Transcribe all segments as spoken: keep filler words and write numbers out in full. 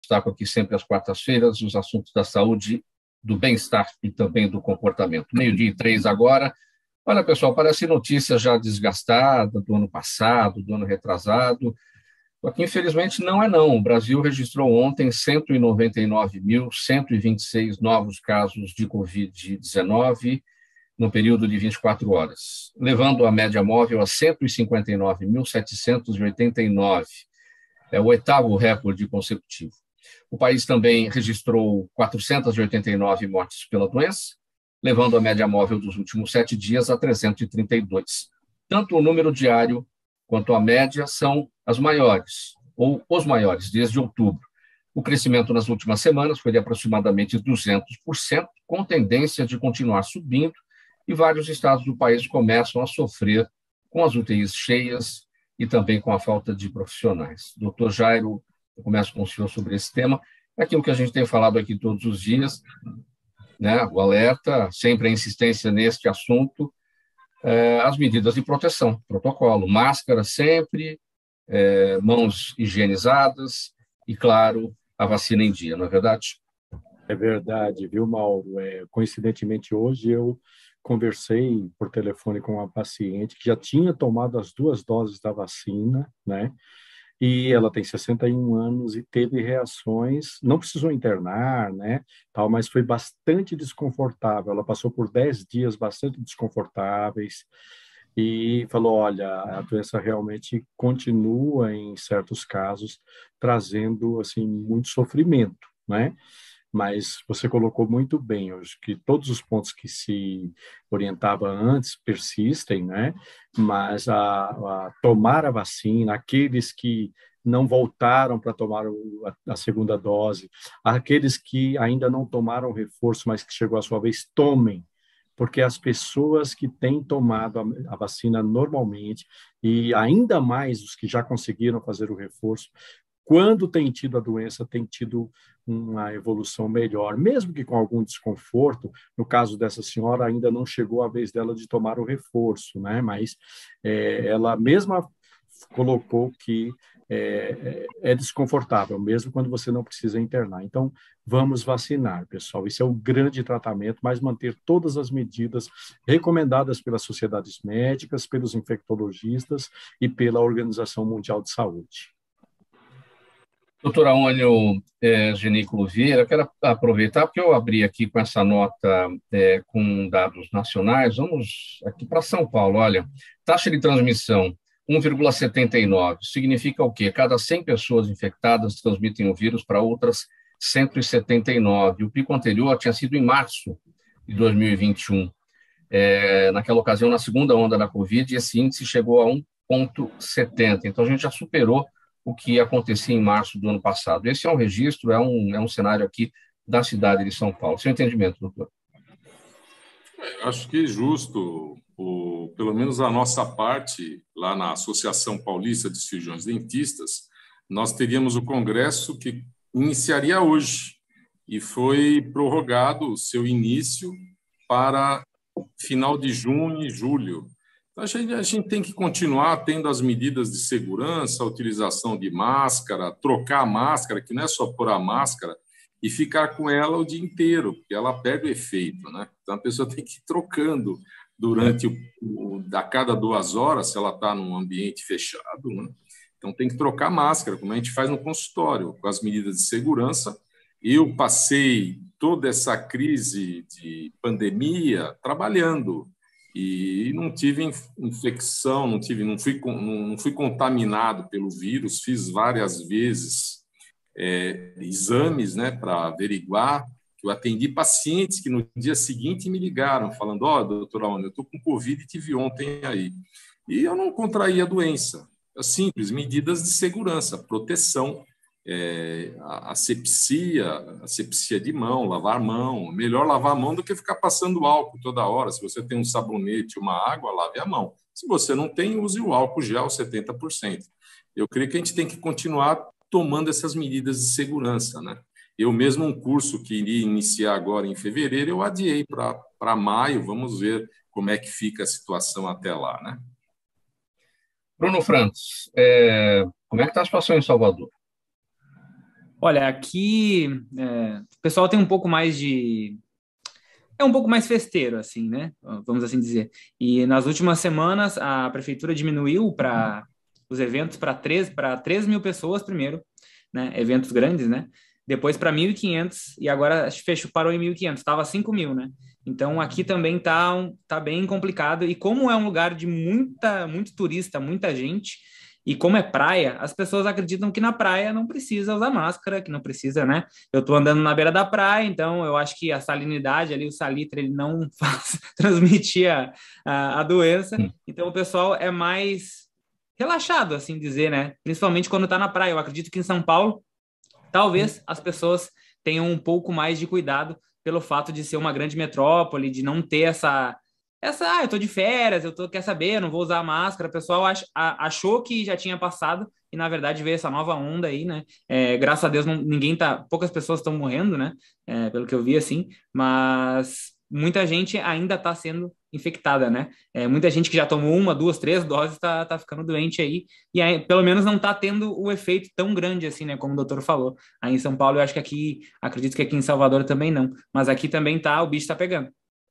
destaco aqui sempre às quartas-feiras os assuntos da saúde, do bem-estar e também do comportamento. Meio-dia e três agora. Olha, pessoal, parece notícia já desgastada do ano passado, do ano retrasado. Só que, infelizmente, não é não. O Brasil registrou ontem cento e noventa e nove mil, cento e vinte e seis novos casos de covid dezenove no período de vinte e quatro horas, levando a média móvel a cento e cinquenta e nove mil, setecentos e oitenta e nove. É o oitavo recorde consecutivo. O país também registrou quatrocentas e oitenta e nove mortes pela doença, levando a média móvel dos últimos sete dias a trezentos e trinta e dois. Tanto o número diário quanto a média são as maiores, ou os maiores, desde outubro. O crescimento nas últimas semanas foi de aproximadamente duzentos por cento, com tendência de continuar subindo, e vários estados do país começam a sofrer com as U T Is cheias e também com a falta de profissionais. Doutor Jairo, eu começo com o senhor sobre esse tema. É aquilo que a gente tem falado aqui todos os dias, né? O alerta, sempre a insistência neste assunto, é, as medidas de proteção, protocolo, máscara sempre, é, mãos higienizadas e, claro, a vacina em dia, não é verdade? É verdade, viu, Mauro? É, coincidentemente, hoje eu conversei por telefone com uma paciente que já tinha tomado as duas doses da vacina, né? E ela tem sessenta e um anos e teve reações, não precisou internar, né, tal, mas foi bastante desconfortável. Ela passou por dez dias bastante desconfortáveis e falou, olha, a doença realmente continua, em certos casos, trazendo, assim, muito sofrimento, né? Mas você colocou muito bem, eu acho que todos os pontos que se orientava antes persistem, né? Mas a, a tomar a vacina, aqueles que não voltaram para tomar o, a, a segunda dose, aqueles que ainda não tomaram o reforço, mas que chegou a sua vez, tomem, porque as pessoas que têm tomado a, a vacina normalmente, e ainda mais os que já conseguiram fazer o reforço, quando tem tido a doença, tem tido uma evolução melhor, mesmo que com algum desconforto. No caso dessa senhora, ainda não chegou a vez dela de tomar o reforço, né? Mas é, ela mesma colocou que é, é desconfortável, mesmo quando você não precisa internar. Então, vamos vacinar, pessoal. Esse é o grande tratamento, mas manter todas as medidas recomendadas pelas sociedades médicas, pelos infectologistas e pela Organização Mundial de Saúde. Doutor Aônio é, Genículo Vieira, quero aproveitar, porque eu abri aqui com essa nota é, com dados nacionais. Vamos aqui para São Paulo. Olha, taxa de transmissão um vírgula setenta e nove, significa o quê? Cada cem pessoas infectadas transmitem o vírus para outras cento e setenta e nove. O pico anterior tinha sido em março de dois mil e vinte e um. É, naquela ocasião, na segunda onda da Covid, esse índice chegou a um vírgula setenta. Então, a gente já superou o que acontecia em março do ano passado. Esse é um registro, é um, é um cenário aqui da cidade de São Paulo. Seu entendimento, doutor? Acho que é justo, o, pelo menos a nossa parte, lá na Associação Paulista de Cirurgiões Dentistas, nós teríamos o congresso que iniciaria hoje e foi prorrogado o seu início para final de junho e julho. A gente, a gente tem que continuar tendo as medidas de segurança, a utilização de máscara, trocar a máscara, que não é só pôr a máscara e ficar com ela o dia inteiro, porque ela perde o efeito, né? Então, a pessoa tem que ir trocando durante o, o a cada duas horas, se ela está num ambiente fechado, né? Então, tem que trocar a máscara, como a gente faz no consultório, com as medidas de segurança. Eu passei toda essa crise de pandemia trabalhando, e não tive infecção, não tive, não fui, não fui contaminado pelo vírus, fiz várias vezes é, exames, né, para averiguar. Eu atendi pacientes que no dia seguinte me ligaram falando, ó, oh, doutor Aônio, eu estou com Covid e tive ontem aí. E eu não contraí a doença. É simples, medidas de segurança, proteção, é, a asepsia, asepsia de mão, lavar a mão. Melhor lavar a mão do que ficar passando álcool toda hora. Se você tem um sabonete, uma água, lave a mão. Se você não tem, use o álcool gel setenta por cento. Eu creio que a gente tem que continuar tomando essas medidas de segurança, né? Eu mesmo, um curso que iria iniciar agora em fevereiro, eu adiei para maio. Vamos ver como é que fica a situação até lá, né? Bruno Franz, é, como é que está a situação em Salvador? Olha, aqui é, o pessoal tem um pouco mais de... É um pouco mais festeiro, assim, né? Vamos assim dizer. E nas últimas semanas, a prefeitura diminuiu para os eventos para três, para três mil pessoas primeiro, né? Eventos grandes, né? Depois para mil e quinhentos e agora fechou, parou em mil e quinhentos. Estava cinco mil, né? Então aqui também tá, um, tá bem complicado. E como é um lugar de muita, muito turista, muita gente, e como é praia, as pessoas acreditam que na praia não precisa usar máscara, que não precisa, né? Eu tô andando na beira da praia, então eu acho que a salinidade ali, o salitre, ele não faz transmitir a, a, a doença. Hum. Então o pessoal é mais relaxado, assim dizer, né? Principalmente quando tá na praia. Eu acredito que em São Paulo, talvez as pessoas tenham um pouco mais de cuidado pelo fato de ser uma grande metrópole, de não ter essa essa, ah, eu tô de férias, eu tô, quer saber, eu não vou usar máscara. O pessoal ach, a, achou que já tinha passado e na verdade veio essa nova onda aí, né? É, graças a Deus não, ninguém tá, poucas pessoas estão morrendo, né? É, pelo que eu vi assim, mas muita gente ainda está sendo infectada, né? É, muita gente que já tomou uma, duas, três doses está tá ficando doente aí e aí, pelo menos não está tendo o efeito tão grande assim, né? Como o doutor falou. Aí em São Paulo, eu acho que aqui, acredito que aqui em Salvador também não, mas aqui também tá, o bicho está pegando.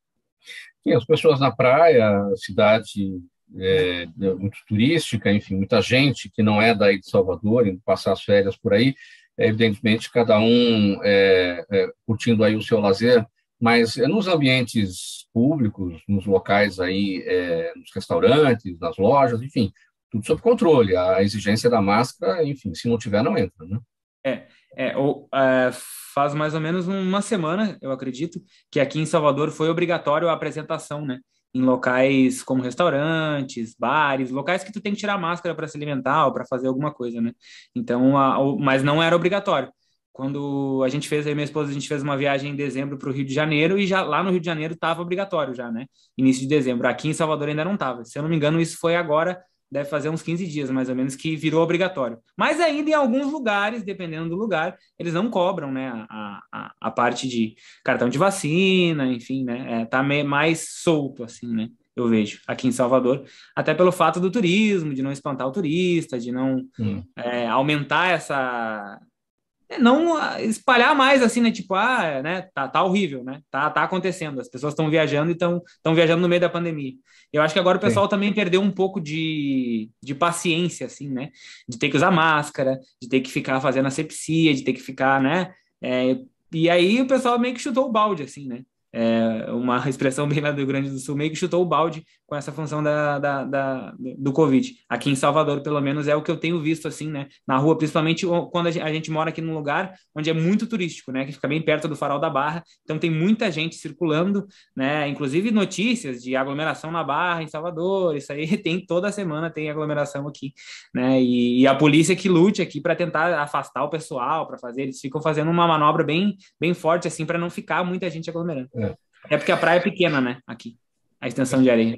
Sim, as pessoas na praia, a cidade é, é muito turística, enfim, muita gente que não é daí de Salvador, indo passar as férias por aí, é, evidentemente cada um é, é, curtindo aí o seu lazer, mas é, nos ambientes públicos, nos locais aí, é, nos restaurantes, nas lojas, enfim, tudo sob controle. A exigência da máscara, enfim, se não tiver, não entra, né? É, é, ou, é, faz mais ou menos uma semana, eu acredito, que aqui em Salvador foi obrigatório a apresentação, né? Em locais como restaurantes, bares, locais que tu tem que tirar a máscara para se alimentar ou para fazer alguma coisa, né? Então, a, o- mas não era obrigatório. Quando a gente fez, eu e minha esposa, a gente fez uma viagem em dezembro para o Rio de Janeiro e já lá no Rio de Janeiro estava obrigatório já, né? Início de dezembro. Aqui em Salvador ainda não estava. Se eu não me engano, isso foi agora, deve fazer uns quinze dias, mais ou menos, que virou obrigatório. Mas ainda em alguns lugares, dependendo do lugar, eles não cobram, né, a, a, a parte de cartão de vacina, enfim, né, é, tá me- mais solto, assim, né, eu vejo, aqui em Salvador, até pelo fato do turismo, de não espantar o turista, de não Hum. é, aumentar essa é, não ah, espalhar mais assim, né? Tipo, ah, é, né? Tá, tá horrível, né? Tá, tá acontecendo. As pessoas estão viajando e estão estão viajando no meio da pandemia. Eu acho que agora o Sim. pessoal também perdeu um pouco de, de paciência, assim, né? De ter que usar máscara, de ter que ficar fazendo asepsia, de ter que ficar, né? É, e aí o pessoal meio que chutou o balde, assim, né? É, uma expressão bem lá do Rio Grande do Sul, meio que chutou o balde com essa função da, da, da- do Covid. Aqui em Salvador, pelo menos, é o que eu tenho visto, assim, né? Na rua, principalmente quando a gente, a gente mora aqui num lugar onde é muito turístico, né? Que fica bem perto do Farol da Barra, então tem muita gente circulando, né? Inclusive notícias de aglomeração na Barra, em Salvador, isso aí tem toda semana, tem aglomeração aqui, né? E, e a polícia que lute aqui para tentar afastar o pessoal, para fazer, eles ficam fazendo uma manobra bem, bem forte, assim, para não ficar muita gente aglomerando. É. É porque a praia é pequena, né? Aqui, a extensão de areia.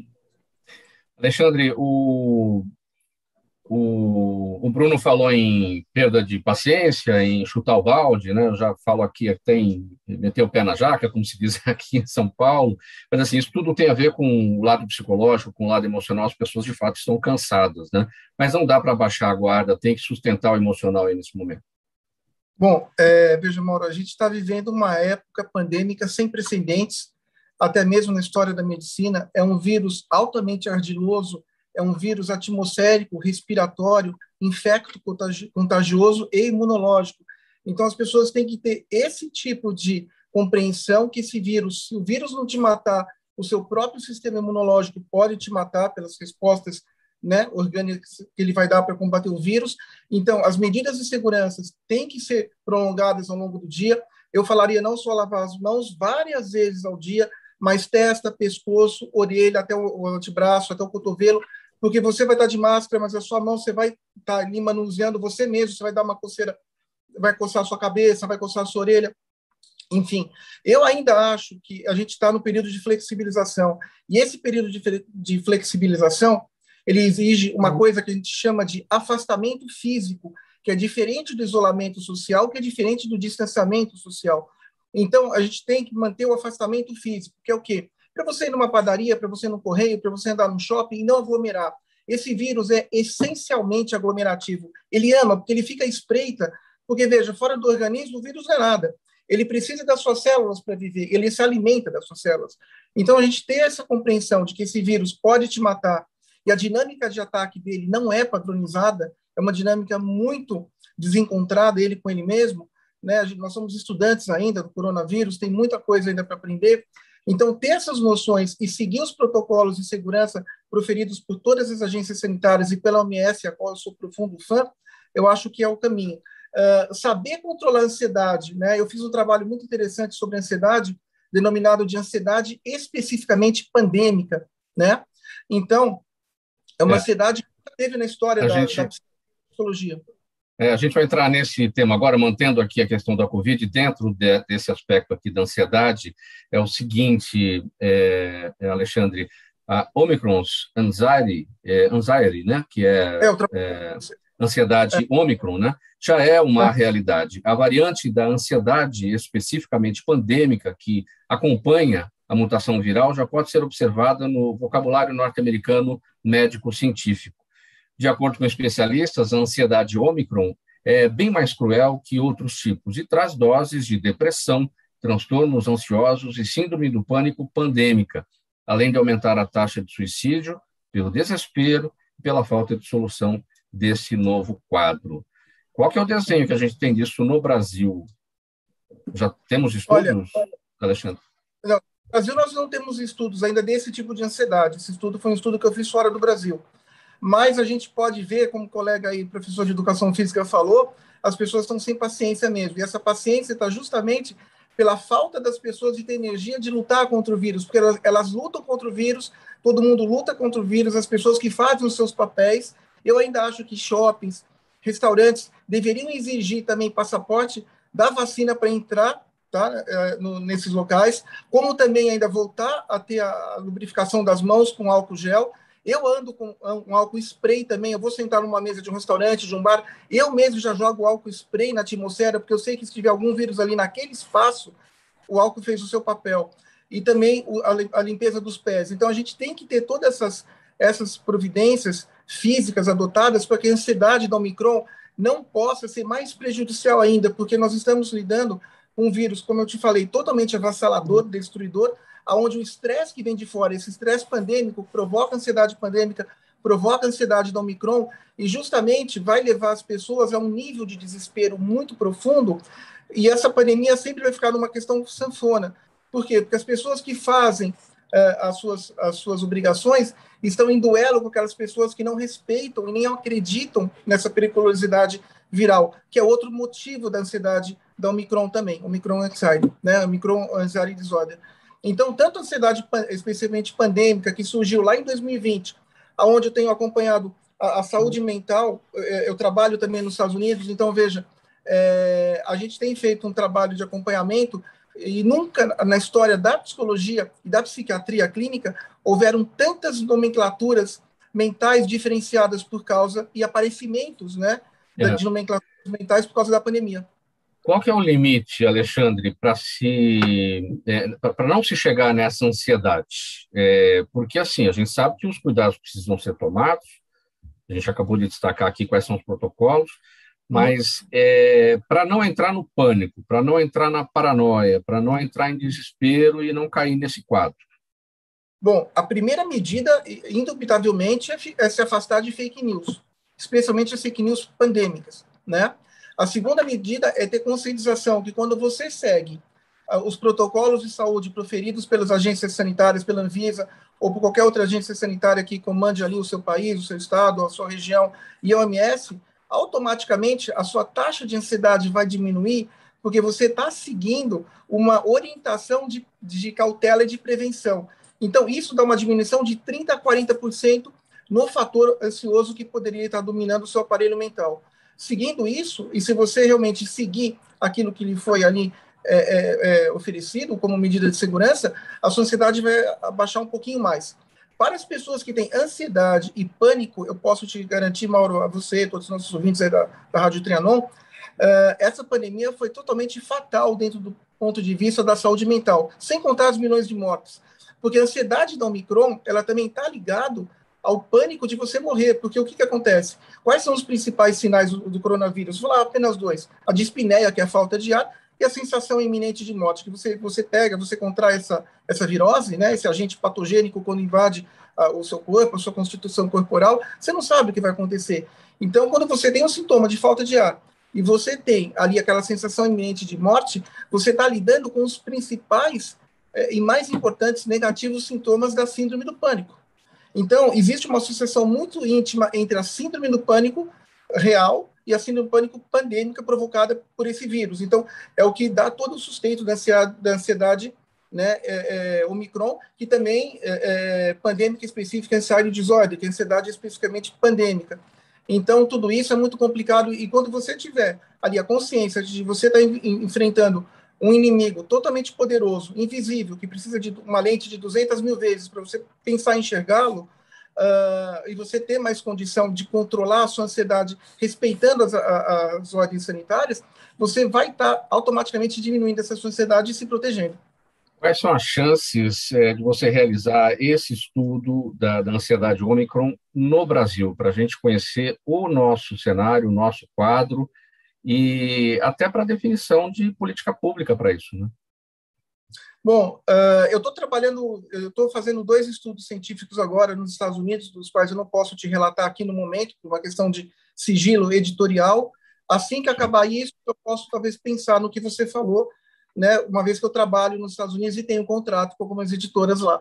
Alexandre, o, o, o Bruno falou em perda de paciência, em chutar o balde, né? Eu já falo aqui, tem meter o pé na jaca, como se diz aqui em São Paulo, mas assim, isso tudo tem a ver com o lado psicológico, com o lado emocional, as pessoas de fato estão cansadas, né? Mas não dá para baixar a guarda, tem que sustentar o emocional aí nesse momento. Bom, é, veja, Mauro, a gente está vivendo uma época pandêmica sem precedentes, até mesmo na história da medicina. É um vírus altamente ardiloso, é um vírus atmosférico, respiratório, infecto-contagioso e imunológico. Então, as pessoas têm que ter esse tipo de compreensão que esse vírus, se o vírus não te matar, o seu próprio sistema imunológico pode te matar pelas respostas, né, orgânicas que ele vai dar para combater o vírus. Então, as medidas de segurança têm que ser prolongadas ao longo do dia. Eu falaria não só lavar as mãos várias vezes ao dia, mas testa, pescoço, orelha, até o antebraço, até o cotovelo, porque você vai estar de máscara, mas a sua mão você vai estar ali manuseando você mesmo, você vai dar uma coceira, vai coçar a sua cabeça, vai coçar a sua orelha. Enfim, eu ainda acho que a gente está no período de flexibilização. E esse período de, de flexibilização, ele exige uma coisa que a gente chama de afastamento físico, que é diferente do isolamento social, que é diferente do distanciamento social. Então, a gente tem que manter o afastamento físico, que é o quê? Para você ir numa padaria, para você ir no correio, para você andar no shopping e não aglomerar. Esse vírus é essencialmente aglomerativo. Ele ama, porque ele fica à espreita Porque, veja, fora do organismo, o vírus não é nada. Ele precisa das suas células para viver, ele se alimenta das suas células. Então, a gente ter essa compreensão de que esse vírus pode te matar e a dinâmica de ataque dele não é padronizada, é uma dinâmica muito desencontrada, ele com ele mesmo, né? Nós somos estudantes ainda do coronavírus, tem muita coisa ainda para aprender. Então, ter essas noções e seguir os protocolos de segurança proferidos por todas as agências sanitárias e pela O M S, a qual eu sou profundo fã, eu acho que é o caminho. Uh, saber controlar a ansiedade, né? Eu fiz um trabalho muito interessante sobre ansiedade, denominado de ansiedade especificamente pandêmica, né? Então, é uma é. ansiedade que teve na história da, gente... da psicologia. É, a gente vai entrar nesse tema agora, mantendo aqui a questão da Covid, dentro de, desse aspecto aqui da ansiedade, é o seguinte, é, é, Alexandre, a Omicron's Anxiety, é, anxiety né, que é, é, tra... é ansiedade é. Omicron, né, já é uma é. realidade. A variante da ansiedade especificamente pandêmica, que acompanha a mutação viral, já pode ser observada no vocabulário norte-americano médico-científico. De acordo com especialistas, a ansiedade Omicron é bem mais cruel que outros tipos e traz doses de depressão, transtornos ansiosos e síndrome do pânico pandêmica, além de aumentar a taxa de suicídio pelo desespero e pela falta de solução desse novo quadro. Qual que é o desenho que a gente tem disso no Brasil? Já temos estudos, Olha, Alexandre? Não, no Brasil nós não temos estudos ainda desse tipo de ansiedade. Esse estudo foi um estudo que eu fiz fora do Brasil. Mas a gente pode ver, como o colega aí, professor de educação física, falou, as pessoas estão sem paciência mesmo. E essa paciência está justamente pela falta das pessoas de ter energia de lutar contra o vírus, porque elas, elas lutam contra o vírus, todo mundo luta contra o vírus, as pessoas que fazem os seus papéis. Eu ainda acho que shoppings, restaurantes deveriam exigir também passaporte da vacina para entrar, tá, no, nesses locais, como também ainda voltar a ter a lubrificação das mãos com álcool gel. Eu ando com um álcool spray também, eu vou sentar numa mesa de um restaurante, de um bar, eu mesmo já jogo álcool spray na atmosfera, porque eu sei que se tiver algum vírus ali naquele espaço, o álcool fez o seu papel. E também a limpeza dos pés. Então, a gente tem que ter todas essas, essas providências físicas adotadas para que a ansiedade da Omicron não possa ser mais prejudicial ainda, porque nós estamos lidando com um vírus, como eu te falei, totalmente avassalador, destruidor, onde o estresse que vem de fora, esse estresse pandêmico, provoca ansiedade pandêmica, provoca ansiedade da Omicron, e justamente vai levar as pessoas a um nível de desespero muito profundo, e essa pandemia sempre vai ficar numa questão sanfona. Por quê? Porque as pessoas que fazem uh, as, suas, as suas obrigações estão em duelo com aquelas pessoas que não respeitam e nem acreditam nessa periculosidade viral, que é outro motivo da ansiedade da Omicron também, Omicron Anxiety, né? Omicron Anxiety Disorder. Então, tanto a ansiedade, especialmente pandêmica, que surgiu lá em dois mil e vinte, onde eu tenho acompanhado a, a saúde mental, eu, eu trabalho também nos Estados Unidos, então, veja, é, a gente tem feito um trabalho de acompanhamento e nunca na história da psicologia e da psiquiatria clínica houveram tantas nomenclaturas mentais diferenciadas por causa e aparecimentos, né, é. de nomenclaturas mentais por causa da pandemia. Qual que é o limite, Alexandre, para se, é, para não se chegar nessa ansiedade? É, porque, assim, a gente sabe que os cuidados precisam ser tomados, a gente acabou de destacar aqui quais são os protocolos, mas é, para não entrar no pânico, para não entrar na paranoia, para não entrar em desespero e não cair nesse quadro. Bom, a primeira medida, indubitavelmente, é, é se afastar de fake news, especialmente as fake news pandêmicas, né? A segunda medida é ter conscientização que quando você segue uh, os protocolos de saúde proferidos pelas agências sanitárias, pela Anvisa, ou por qualquer outra agência sanitária que comande ali o seu país, o seu estado, a sua região, e a O M S, automaticamente a sua taxa de ansiedade vai diminuir, porque você está seguindo uma orientação de, de cautela e de prevenção. Então, isso dá uma diminuição de trinta por cento a quarenta por cento no fator ansioso que poderia estar dominando o seu aparelho mental. Seguindo isso, e se você realmente seguir aquilo que lhe foi ali é, é, é, oferecido como medida de segurança, a sua ansiedade vai abaixar um pouquinho mais. Para as pessoas que têm ansiedade e pânico, eu posso te garantir, Mauro, a você, todos os nossos ouvintes aí da, da Rádio Trianon, uh, essa pandemia foi totalmente fatal dentro do ponto de vista da saúde mental, sem contar os milhões de mortes. Porque a ansiedade da Omicron, ela também está ligado ao pânico de você morrer, porque o que, que acontece? Quais são os principais sinais do, do coronavírus? Vou falar apenas dois. A dispneia, que é a falta de ar, e a sensação iminente de morte, que você, você pega, você contrai essa, essa virose, né, esse agente patogênico quando invade ah, o seu corpo, a sua constituição corporal, você não sabe o que vai acontecer. Então, quando você tem um sintoma de falta de ar, e você tem ali aquela sensação iminente de morte, você está lidando com os principais eh, e mais importantes negativos sintomas da síndrome do pânico. Então, existe uma associação muito íntima entre a síndrome do pânico real e a síndrome do pânico pandêmica provocada por esse vírus. Então, é o que dá todo o sustento da ansiedade, da ansiedade né, é, é, Omicron, que também é, é pandêmica específica, anxiety disorder, que é ansiedade especificamente pandêmica. Então, tudo isso é muito complicado, e quando você tiver ali a consciência de você estar tá enfrentando um inimigo totalmente poderoso, invisível, que precisa de uma lente de duzentas mil vezes para você pensar em enxergá-lo, uh, e você ter mais condição de controlar a sua ansiedade respeitando as, a, as ordens sanitárias, você vai estar tá automaticamente diminuindo essa sua ansiedade e se protegendo. Quais são as chances é, de você realizar esse estudo da, da ansiedade Omicron no Brasil, para a gente conhecer o nosso cenário, o nosso quadro, e até para a definição de política pública para isso, né? Bom, uh, eu estou trabalhando, eu estou fazendo dois estudos científicos agora nos Estados Unidos, dos quais eu não posso te relatar aqui no momento, por uma questão de sigilo editorial. Assim que acabar isso, eu posso talvez pensar no que você falou, né, uma vez que eu trabalho nos Estados Unidos e tenho um contrato com algumas editoras lá.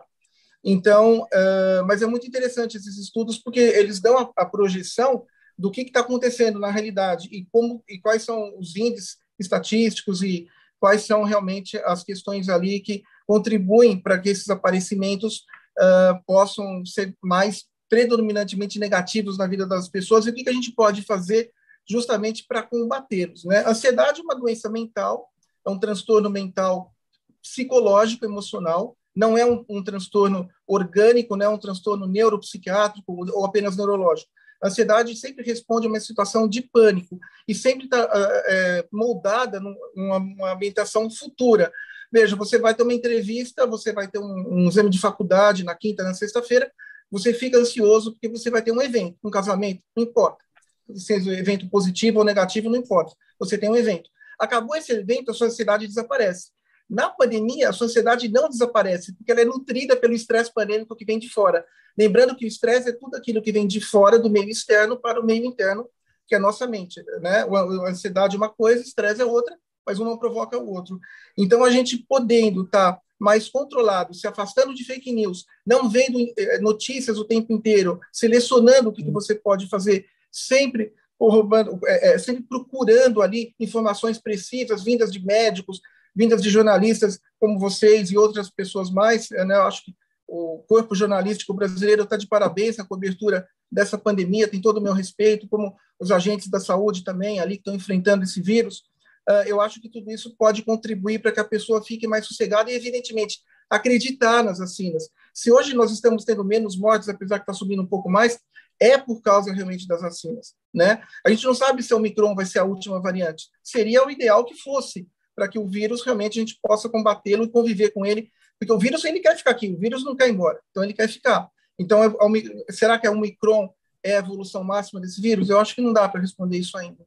Então, uh, mas é muito interessante esses estudos, porque eles dão a, a projeção do que está acontecendo na realidade e, como, e quais são os índices estatísticos e quais são realmente as questões ali que contribuem para que esses aparecimentos uh, possam ser mais predominantemente negativos na vida das pessoas, e o que, que a gente pode fazer justamente para combatê-los, né? A ansiedade é uma doença mental, é um transtorno mental psicológico, emocional, não é um, um transtorno orgânico, não é um transtorno neuropsiquiátrico ou apenas neurológico. A ansiedade sempre responde a uma situação de pânico e sempre está é, moldada numa, numa ambientação futura. Veja, você vai ter uma entrevista, você vai ter um, um exame de faculdade na quinta, na sexta-feira, você fica ansioso porque você vai ter um evento, um casamento, não importa. Seja um evento positivo ou negativo, não importa. Você tem um evento. Acabou esse evento, a sua ansiedade desaparece. Na pandemia, a sua ansiedade não desaparece, porque ela é nutrida pelo estresse pandêmico que vem de fora. Lembrando que o estresse é tudo aquilo que vem de fora, do meio externo, para o meio interno, que é a nossa mente, né? A ansiedade é uma coisa, o estresse é outra, mas um não provoca o outro. Então, a gente podendo estar mais controlado, se afastando de fake news, não vendo notícias o tempo inteiro, selecionando o que, que você pode fazer, sempre corroborando, é, é, sempre procurando ali informações precisas, vindas de médicos, vindas de jornalistas como vocês e outras pessoas mais, né? Eu acho que o corpo jornalístico brasileiro está de parabéns na cobertura dessa pandemia, tem todo o meu respeito, como os agentes da saúde também ali que estão enfrentando esse vírus. Uh, eu acho que tudo isso pode contribuir para que a pessoa fique mais sossegada e, evidentemente, acreditar nas vacinas. Se hoje nós estamos tendo menos mortes, apesar que está subindo um pouco mais, é por causa realmente das vacinas, né? A gente não sabe se a Omicron vai ser a última variante. Seria o ideal que fosse, para que o vírus realmente a gente possa combatê-lo e conviver com ele, porque o vírus ele quer ficar aqui, o vírus não quer ir embora, então ele quer ficar. Então, será que a Omicron é a evolução máxima desse vírus? Eu acho que não dá para responder isso ainda.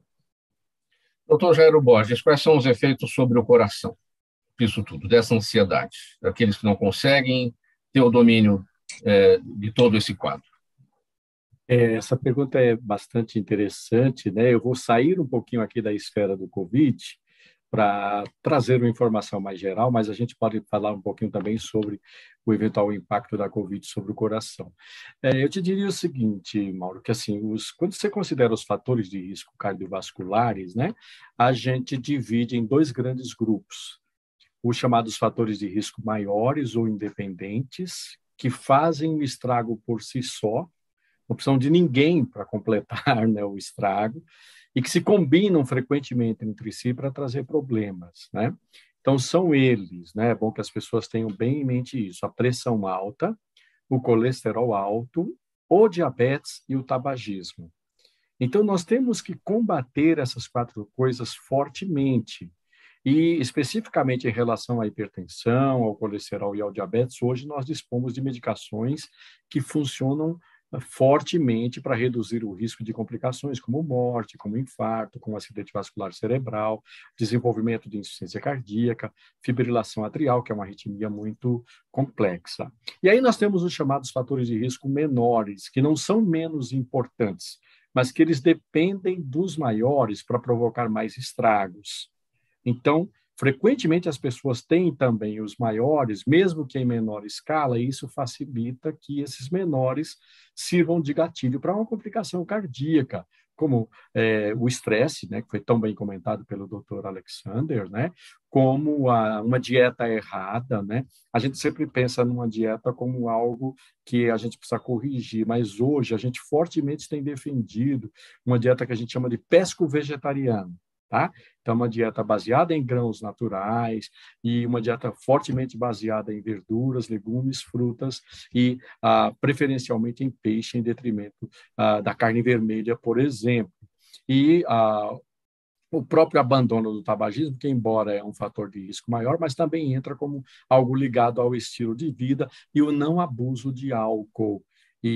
Doutor Jairo Borges, quais são os efeitos sobre o coração disso tudo, dessa ansiedade, daqueles que não conseguem ter o domínio é, de todo esse quadro? É, essa pergunta é bastante interessante, né? Eu vou sair um pouquinho aqui da esfera do Covid para trazer uma informação mais geral, mas a gente pode falar um pouquinho também sobre o eventual impacto da Covid sobre o coração. É, eu te diria o seguinte, Mauro, que assim, os, quando você considera os fatores de risco cardiovasculares, né, a gente divide em dois grandes grupos, os chamados fatores de risco maiores ou independentes, que fazem o estrago por si só, não precisam de ninguém para completar, né, o estrago, e que se combinam frequentemente entre si para trazer problemas, né? Então, são eles, né? É bom que as pessoas tenham bem em mente isso: a pressão alta, o colesterol alto, o diabetes e o tabagismo. Então, nós temos que combater essas quatro coisas fortemente. E, especificamente em relação à hipertensão, ao colesterol e ao diabetes, hoje nós dispomos de medicações que funcionam fortemente para reduzir o risco de complicações como morte, como infarto, como acidente vascular cerebral, desenvolvimento de insuficiência cardíaca, fibrilação atrial, que é uma arritmia muito complexa. E aí nós temos os chamados fatores de risco menores, que não são menos importantes, mas que eles dependem dos maiores para provocar mais estragos. Então, frequentemente as pessoas têm também os maiores, mesmo que em menor escala, e isso facilita que esses menores sirvam de gatilho para uma complicação cardíaca, como é, o estresse, né, que foi tão bem comentado pelo doutor Alexander, né, como a, uma dieta errada, né? A gente sempre pensa numa dieta como algo que a gente precisa corrigir, mas hoje a gente fortemente tem defendido uma dieta que a gente chama de pesco-vegetariano. Tá? Então, uma dieta baseada em grãos naturais e uma dieta fortemente baseada em verduras, legumes, frutas e, ah, preferencialmente, em peixe, em detrimento ah, da carne vermelha, por exemplo. E ah, o próprio abandono do tabagismo, que embora é um fator de risco maior, mas também entra como algo ligado ao estilo de vida e o não abuso de álcool.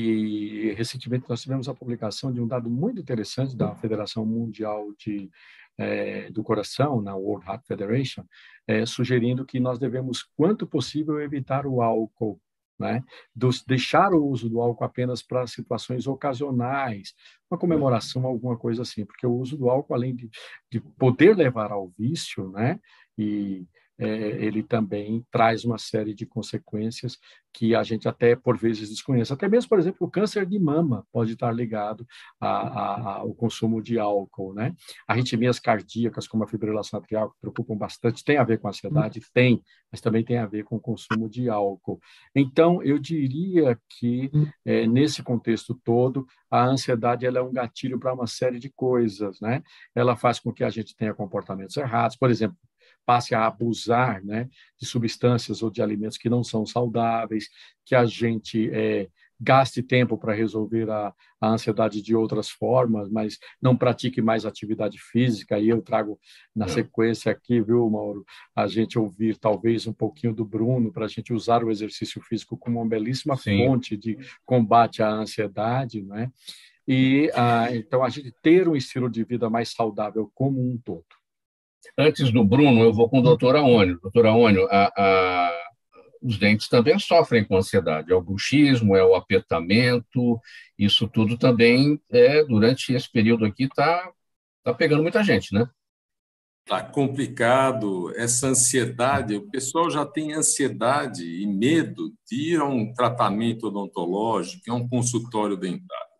E, recentemente, nós tivemos a publicação de um dado muito interessante da Federação Mundial de É, do Coração, na World Heart Federation, é, sugerindo que nós devemos, quanto possível, evitar o álcool, né? Dos, deixar o uso do álcool apenas para situações ocasionais, uma comemoração, alguma coisa assim, porque o uso do álcool, além de, de poder levar ao vício, né? E é, ele também traz uma série de consequências que a gente até, por vezes, desconhece. Até mesmo, por exemplo, o câncer de mama pode estar ligado a, a, ao consumo de álcool, né? Arritmias cardíacas, como a fibrilação atrial, que preocupam bastante, tem a ver com a ansiedade? Tem, mas também tem a ver com o consumo de álcool. Então, eu diria que, é, nesse contexto todo, a ansiedade ela é um gatilho para uma série de coisas, né? Ela faz com que a gente tenha comportamentos errados, por exemplo, passe a abusar, né, de substâncias ou de alimentos que não são saudáveis, que a gente é, gaste tempo para resolver a, a ansiedade de outras formas, mas não pratique mais atividade física. E eu trago na não. sequência aqui, viu, Mauro, a gente ouvir talvez um pouquinho do Bruno, para a gente usar o exercício físico como uma belíssima Sim. fonte de combate à ansiedade, né? E ah, então a gente ter um estilo de vida mais saudável como um todo. Antes do Bruno, eu vou com o doutor Aônio. Doutor Aônio, a, a, os dentes também sofrem com ansiedade. É o bruxismo, é o apertamento, isso tudo também, é, durante esse período aqui, está tá pegando muita gente, né? Está complicado. Essa ansiedade, o pessoal já tem ansiedade e medo de ir a um tratamento odontológico, a um consultório dentário.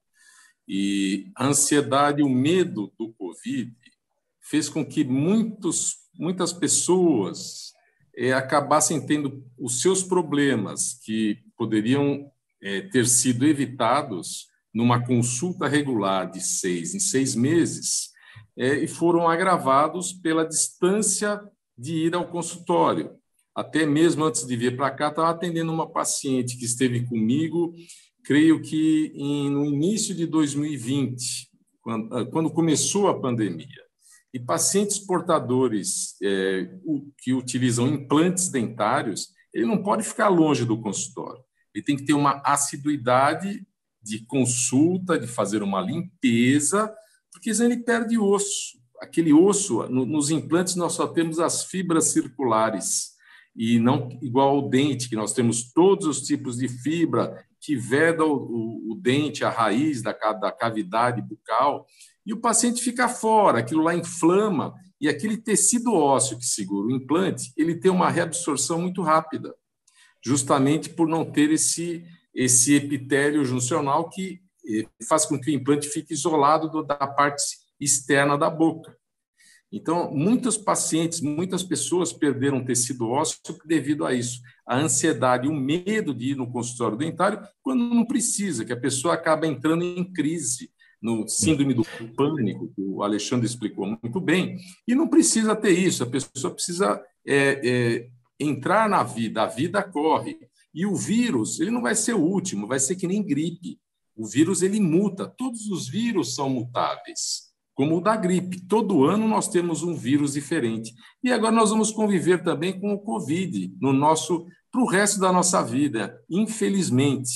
E a ansiedade e o medo do Covid fez com que muitos, muitas pessoas é, acabassem tendo os seus problemas que poderiam é, ter sido evitados numa consulta regular de seis em seis meses é, e foram agravados pela distância de ir ao consultório. Até mesmo antes de vir para cá, estava atendendo uma paciente que esteve comigo, creio que em, no início de dois mil e vinte, quando, quando começou a pandemia. E pacientes portadores é, que utilizam implantes dentários, ele não pode ficar longe do consultório. Ele tem que ter uma assiduidade de consulta, de fazer uma limpeza, porque senão ele perde osso. Aquele osso, no, nos implantes nós só temos as fibras circulares, e não igual ao dente, que nós temos todos os tipos de fibra que veda o, o, o dente, a raiz da, da cavidade bucal, e o paciente fica fora, aquilo lá inflama, e aquele tecido ósseo que segura o implante, ele tem uma reabsorção muito rápida, justamente por não ter esse, esse epitélio juncional que faz com que o implante fique isolado do, da parte externa da boca. Então, muitos pacientes, muitas pessoas perderam tecido ósseo devido a isso. A ansiedade, o medo de ir no consultório dentário, quando não precisa, que a pessoa acaba entrando em crise, no síndrome do pânico, que o Alexandre explicou muito bem, e não precisa ter isso, a pessoa precisa é, é, entrar na vida, a vida corre. E o vírus, ele não vai ser o último, vai ser que nem gripe. O vírus, ele muta, todos os vírus são mutáveis, como o da gripe. Todo ano nós temos um vírus diferente. E agora nós vamos conviver também com o Covid no nosso, para o resto da nossa vida, infelizmente.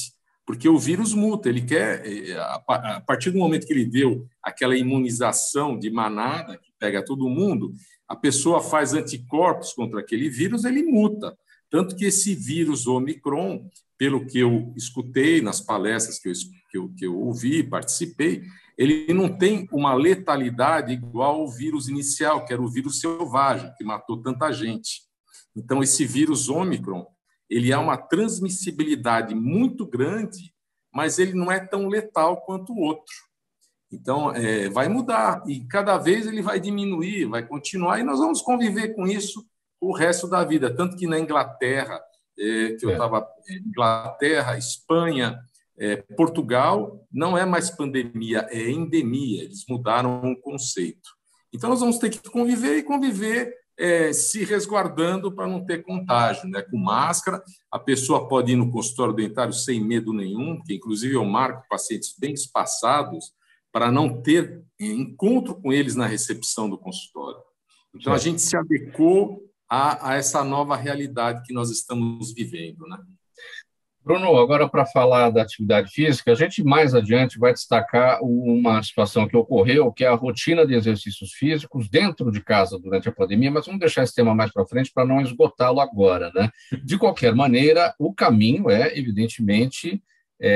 porque o vírus muta, ele quer, a partir do momento que ele deu aquela imunização de manada, que pega todo mundo, a pessoa faz anticorpos contra aquele vírus, ele muta. Tanto que esse vírus Omicron, pelo que eu escutei nas palestras que eu, que eu, que eu ouvi, participei, ele não tem uma letalidade igual ao vírus inicial, que era o vírus selvagem, que matou tanta gente. Então, esse vírus Omicron, ele há uma transmissibilidade muito grande, mas ele não é tão letal quanto o outro. Então, é, vai mudar, e cada vez ele vai diminuir, vai continuar, e nós vamos conviver com isso o resto da vida. Tanto que na Inglaterra, é, que eu estava... É. Inglaterra, Espanha, é, Portugal, não é mais pandemia, é endemia. Eles mudaram o conceito. Então, nós vamos ter que conviver e conviver é, se resguardando para não ter contágio, né? Com máscara, a pessoa pode ir no consultório dentário sem medo nenhum, que inclusive eu marco pacientes bem espaçados para não ter encontro com eles na recepção do consultório. Então, a gente se adequou a, a essa nova realidade que nós estamos vivendo, né? Bruno, agora para falar da atividade física, a gente mais adiante vai destacar uma situação que ocorreu, que é a rotina de exercícios físicos dentro de casa durante a pandemia, mas vamos deixar esse tema mais para frente para não esgotá-lo agora, né? De qualquer maneira, o caminho é, evidentemente,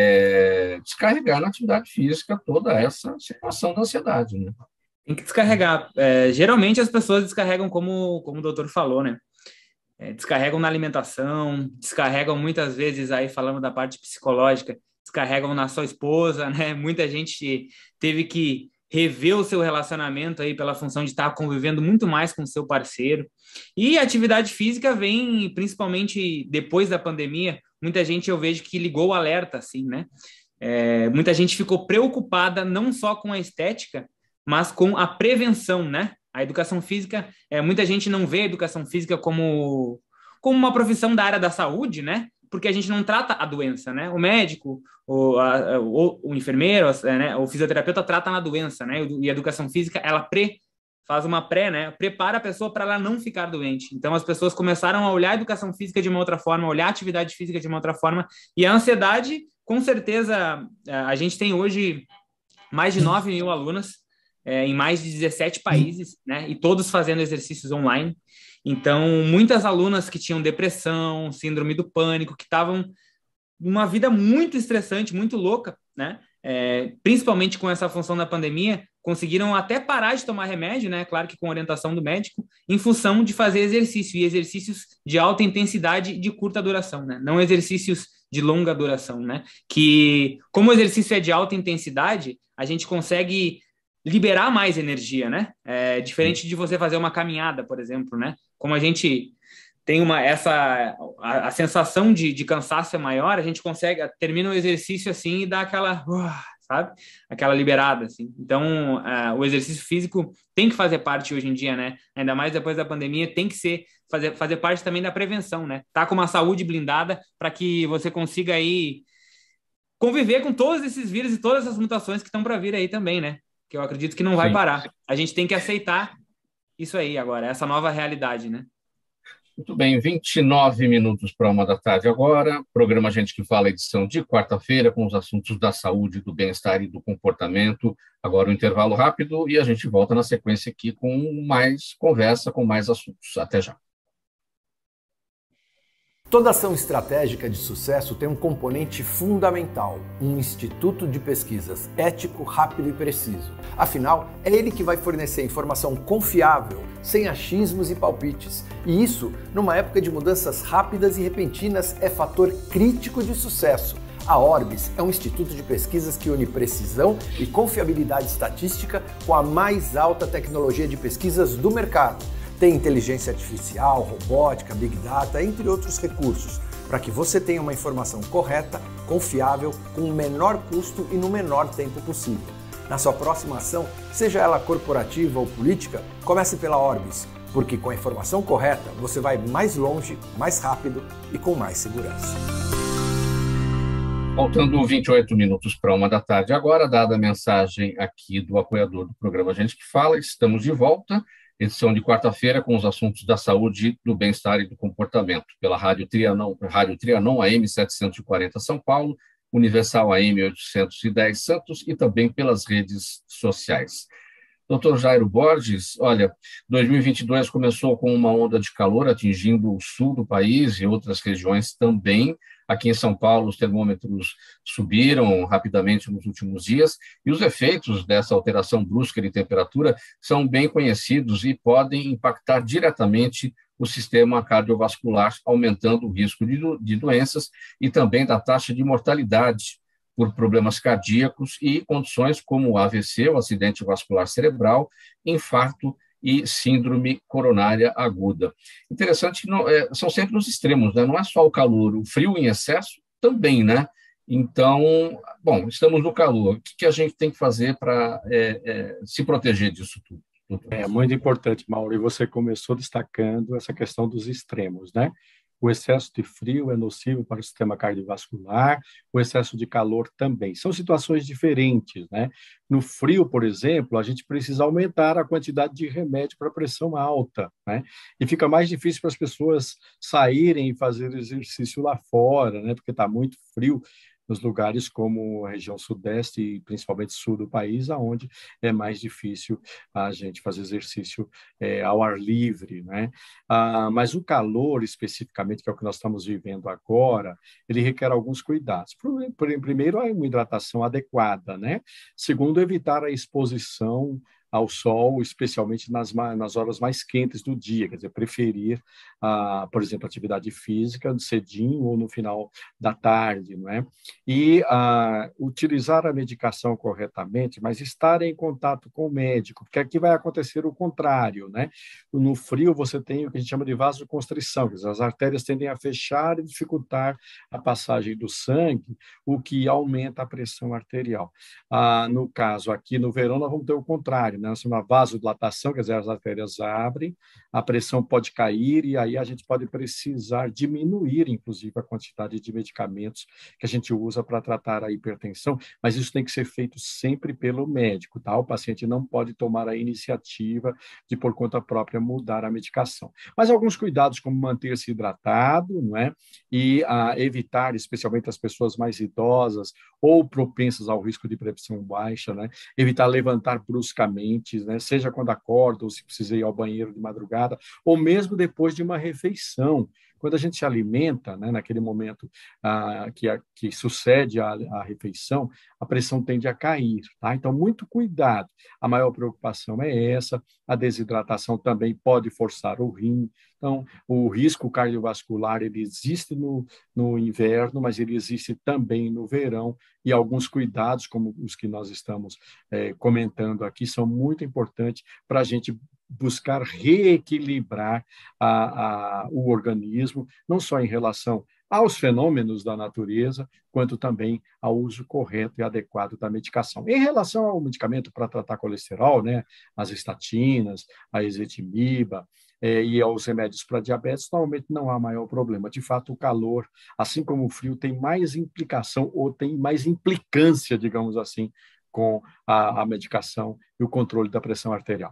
é, descarregar na atividade física toda essa situação da ansiedade, né? Tem que descarregar. É, geralmente as pessoas descarregam como, como o doutor falou, né? É, descarregam na alimentação, descarregam muitas vezes, aí falando da parte psicológica, descarregam na sua esposa, né? Muita gente teve que rever o seu relacionamento aí pela função de estar convivendo muito mais com o seu parceiro. E a atividade física vem, principalmente depois da pandemia, muita gente eu vejo que ligou o alerta, assim, né? É, muita gente ficou preocupada não só com a estética, mas com a prevenção, né? A educação física, é, muita gente não vê a educação física como, como uma profissão da área da saúde, né? Porque a gente não trata a doença, né? O médico, o, a, o, o enfermeiro, né? O fisioterapeuta trata na doença, né? E a educação física, ela pré, faz uma pré, né? Prepara a pessoa para ela não ficar doente. Então, as pessoas começaram a olhar a educação física de uma outra forma, olhar a atividade física de uma outra forma. E a ansiedade, com certeza, a gente tem hoje mais de nove mil alunas, É, em mais de dezessete países, né? E todos fazendo exercícios online. Então, muitas alunas que tinham depressão, síndrome do pânico, que estavam numa vida muito estressante, muito louca, né? É, principalmente com essa função da pandemia, conseguiram até parar de tomar remédio, né? Claro que com orientação do médico, em função de fazer exercício, e exercícios de alta intensidade e de curta duração, né? Não exercícios de longa duração, né? Que, como o exercício é de alta intensidade, a gente consegue liberar mais energia, né? É diferente de você fazer uma caminhada, por exemplo, né? Como a gente tem uma essa a, a sensação de, de cansaço é maior, a gente consegue termina o exercício assim e dá aquela, uh, sabe? Aquela liberada, assim. Então, uh, o exercício físico tem que fazer parte hoje em dia, né? Ainda mais depois da pandemia, tem que ser fazer fazer parte também da prevenção, né? Tá com uma saúde blindada para que você consiga aí conviver com todos esses vírus e todas essas mutações que estão para vir aí também, né? Que eu acredito que não vai Sim. parar. A gente tem que aceitar isso aí agora, essa nova realidade, né? Muito bem, vinte e nove minutos para uma da tarde agora. Programa Gente que Fala, edição de quarta-feira, com os assuntos da saúde, do bem-estar e do comportamento. Agora um intervalo rápido e a gente volta na sequência aqui com mais conversa, com mais assuntos. Até já. Toda ação estratégica de sucesso tem um componente fundamental, um instituto de pesquisas ético, rápido e preciso. Afinal, é ele que vai fornecer informação confiável, sem achismos e palpites. E isso, numa época de mudanças rápidas e repentinas, é fator crítico de sucesso. A Orbis é um instituto de pesquisas que une precisão e confiabilidade estatística com a mais alta tecnologia de pesquisas do mercado. Tem inteligência artificial, robótica, big data, entre outros recursos, para que você tenha uma informação correta, confiável, com o menor custo e no menor tempo possível. Na sua próxima ação, seja ela corporativa ou política, comece pela Orbis, porque com a informação correta você vai mais longe, mais rápido e com mais segurança. Faltando vinte e oito minutos para uma da tarde agora, dada a mensagem aqui do apoiador do programa Gente que Fala, estamos de volta. Edição de quarta-feira com os assuntos da saúde, do bem-estar e do comportamento, pela Rádio Trianon, Rádio Trianon A M setecentos e quarenta São Paulo, Universal A M oitocentos e dez Santos e também pelas redes sociais. Doutor Jairo Borges, olha, dois mil e vinte e dois começou com uma onda de calor atingindo o sul do país e outras regiões também. Aqui em São Paulo, os termômetros subiram rapidamente nos últimos dias e os efeitos dessa alteração brusca de temperatura são bem conhecidos e podem impactar diretamente o sistema cardiovascular, aumentando o risco de, do, de doenças e também da taxa de mortalidade por problemas cardíacos e condições como o A V C, o acidente vascular cerebral, infarto e síndrome coronária aguda. Interessante que não, é, são sempre os extremos, né? Não é só o calor, o frio em excesso também, né? Então, bom, estamos no calor. O que, que a gente tem que fazer para é, é, se proteger disso tudo? Doutor? É muito importante, Mauro, e você começou destacando essa questão dos extremos, né? O excesso de frio é nocivo para o sistema cardiovascular, o excesso de calor também. São situações diferentes, né? No frio, por exemplo, a gente precisa aumentar a quantidade de remédio para pressão alta, né? E fica mais difícil para as pessoas saírem e fazer exercício lá fora, né? Porque está muito frio nos lugares como a região sudeste e principalmente sul do país, aonde é mais difícil a gente fazer exercício é, ao ar livre, né? Ah, mas o calor, especificamente, que é o que nós estamos vivendo agora, ele requer alguns cuidados. Primeiro, uma hidratação adequada, né? Segundo, evitar a exposição ao sol, especialmente nas, nas horas mais quentes do dia, quer dizer, preferir, ah, por exemplo, atividade física cedinho ou no final da tarde, não é? E ah, utilizar a medicação corretamente, mas estar em contato com o médico, porque aqui vai acontecer o contrário, né? No frio você tem o que a gente chama de vasoconstrição, quer dizer, as artérias tendem a fechar e dificultar a passagem do sangue, o que aumenta a pressão arterial. Ah, no caso, aqui no verão, nós vamos ter o contrário, né? Nós temos uma vasodilatação, quer dizer, as artérias abrem, a pressão pode cair e aí a gente pode precisar diminuir, inclusive, a quantidade de medicamentos que a gente usa para tratar a hipertensão, mas isso tem que ser feito sempre pelo médico, tá? O paciente não pode tomar a iniciativa de, por conta própria, mudar a medicação. Mas alguns cuidados, como manter-se hidratado, não é? E ah, evitar, especialmente as pessoas mais idosas ou propensas ao risco de pressão baixa, né? Evitar levantar bruscamente, né? Seja quando acorda ou se precisa ir ao banheiro de madrugada, ou mesmo depois de uma refeição. Quando a gente se alimenta, né, naquele momento ah, que, a, que sucede a, a refeição, a pressão tende a cair, tá? Então, muito cuidado. A maior preocupação é essa. A desidratação também pode forçar o rim. Então, o risco cardiovascular, ele existe no, no inverno, mas ele existe também no verão, e alguns cuidados, como os que nós estamos é, comentando aqui, são muito importantes para a gente buscar reequilibrar a, a, o organismo, não só em relação aos fenômenos da natureza, quanto também ao uso correto e adequado da medicação. Em relação ao medicamento para tratar colesterol, né, as estatinas, a ezetimiba, é, e aos remédios para diabetes, normalmente não há maior problema. De fato, o calor, assim como o frio, tem mais implicação ou tem mais implicância, digamos assim, com a, a medicação e o controle da pressão arterial.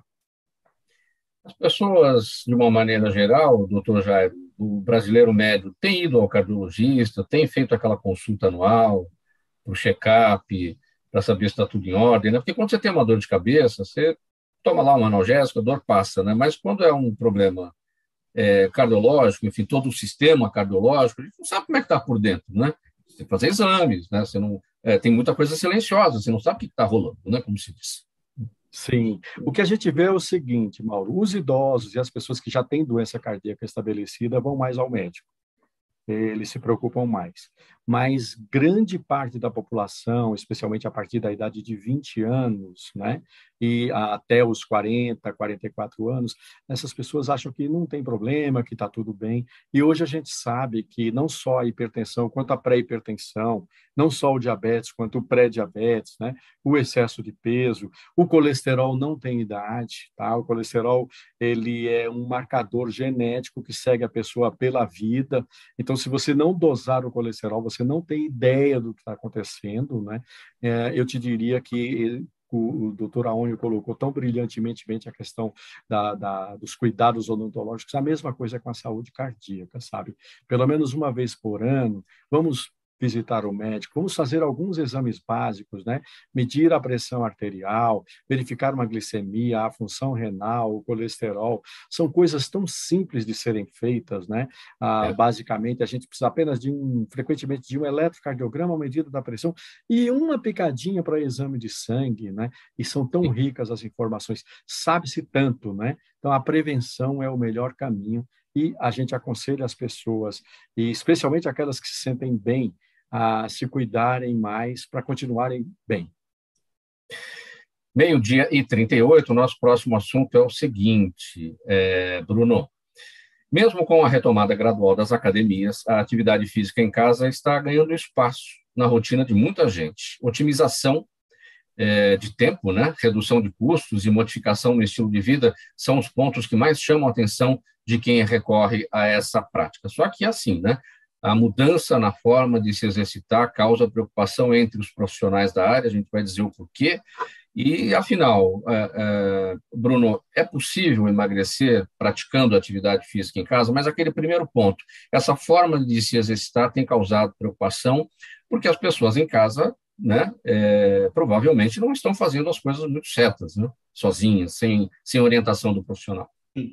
As pessoas, de uma maneira geral, doutor Jairo, o brasileiro médio tem ido ao cardiologista, tem feito aquela consulta anual, para o check-up, para saber se está tudo em ordem, né? Porque quando você tem uma dor de cabeça, você toma lá um analgésico, a dor passa, né? Mas quando é um problema é, cardiológico, enfim, todo o sistema cardiológico, a gente não sabe como é que está por dentro, né? Você tem que fazer exames, né? Você não, é, tem muita coisa silenciosa, você não sabe o que está rolando, né? Como se diz. Sim. O que a gente vê é o seguinte, Mauro, os idosos e as pessoas que já têm doença cardíaca estabelecida vão mais ao médico. Eles se preocupam mais. Mas grande parte da população, especialmente a partir da idade de vinte anos, né, e até os quarenta, quarenta e quatro anos, essas pessoas acham que não tem problema, que está tudo bem. E hoje a gente sabe que não só a hipertensão, quanto a pré-hipertensão, não só o diabetes, quanto o pré-diabetes, né, o excesso de peso, o colesterol não tem idade, tá? O colesterol, ele é um marcador genético que segue a pessoa pela vida. Então, se você não dosar o colesterol, você não tem ideia do que está acontecendo, né? É, eu te diria que o, o doutor Aônio colocou tão brilhantemente a questão da, da, dos cuidados odontológicos, a mesma coisa com a saúde cardíaca, sabe? Pelo menos uma vez por ano, vamos visitar o médico, vamos fazer alguns exames básicos, né? Medir a pressão arterial, verificar uma glicemia, a função renal, o colesterol, são coisas tão simples de serem feitas, né? Ah, É. Basicamente, a gente precisa apenas de um, frequentemente, de um eletrocardiograma, uma medida da pressão e uma picadinha para exame de sangue, né? E são tão ricas as informações, sabe-se tanto, né? Então, a prevenção é o melhor caminho e a gente aconselha as pessoas, e especialmente aquelas que se sentem bem, a se cuidarem mais para continuarem bem. Meio-dia e trinta e oito, o nosso próximo assunto é o seguinte, é, Bruno. Mesmo com a retomada gradual das academias, a atividade física em casa está ganhando espaço na rotina de muita gente. Otimização é, de tempo, né? Redução de custos e modificação no estilo de vida são os pontos que mais chamam a atenção de quem recorre a essa prática. Só que assim, né? A mudança na forma de se exercitar causa preocupação entre os profissionais da área, a gente vai dizer o porquê. E, afinal, é, é, Bruno, é possível emagrecer praticando atividade física em casa? Mas aquele primeiro ponto, essa forma de se exercitar tem causado preocupação, porque as pessoas em casa, né, é, provavelmente não estão fazendo as coisas muito certas, né, sozinhas, sem, sem orientação do profissional.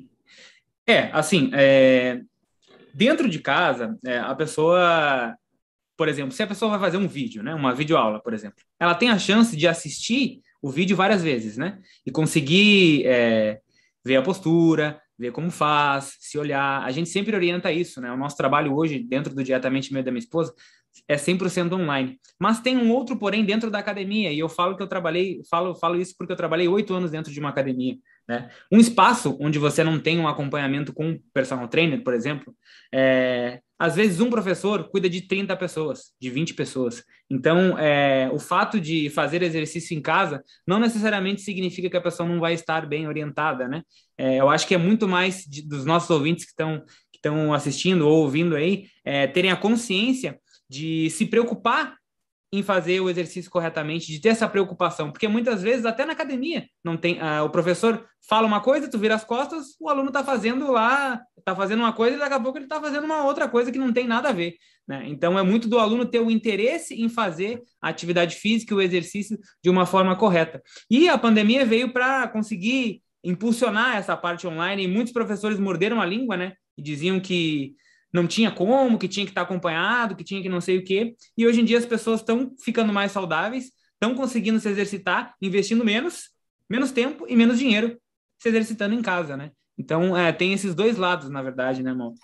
É, assim, é... dentro de casa, é, a pessoa, por exemplo, se a pessoa vai fazer um vídeo, né, uma videoaula, por exemplo, ela tem a chance de assistir o vídeo várias vezes, né, e conseguir é, ver a postura, ver como faz, se olhar. A gente sempre orienta isso, né, o nosso trabalho hoje, dentro do Diretamente Meio da minha esposa, é cem por cento online. Mas tem um outro porém dentro da academia, e eu falo que eu trabalhei, falo, falo isso porque eu trabalhei oito anos dentro de uma academia, né? Um espaço onde você não tem um acompanhamento com um personal trainer, por exemplo, é, às vezes um professor cuida de trinta pessoas, de vinte pessoas. Então, é, o fato de fazer exercício em casa não necessariamente significa que a pessoa não vai estar bem orientada, né? É, eu acho que é muito mais de, dos nossos ouvintes que estão que estão assistindo ou ouvindo aí, é, terem a consciência de se preocupar em fazer o exercício corretamente, de ter essa preocupação, porque muitas vezes até na academia não tem, ah, o professor fala uma coisa, tu vira as costas, o aluno está fazendo lá, está fazendo uma coisa e daqui a pouco ele está fazendo uma outra coisa que não tem nada a ver, né? Então é muito do aluno ter o interesse em fazer a atividade física e o exercício de uma forma correta. E a pandemia veio para conseguir impulsionar essa parte online, e muitos professores morderam a língua, né? E diziam que não tinha como, que tinha que estar acompanhado, que tinha que não sei o quê. E hoje em dia as pessoas estão ficando mais saudáveis, estão conseguindo se exercitar, investindo menos, menos tempo e menos dinheiro se exercitando em casa, né? Então, é, tem esses dois lados, na verdade, né, irmão?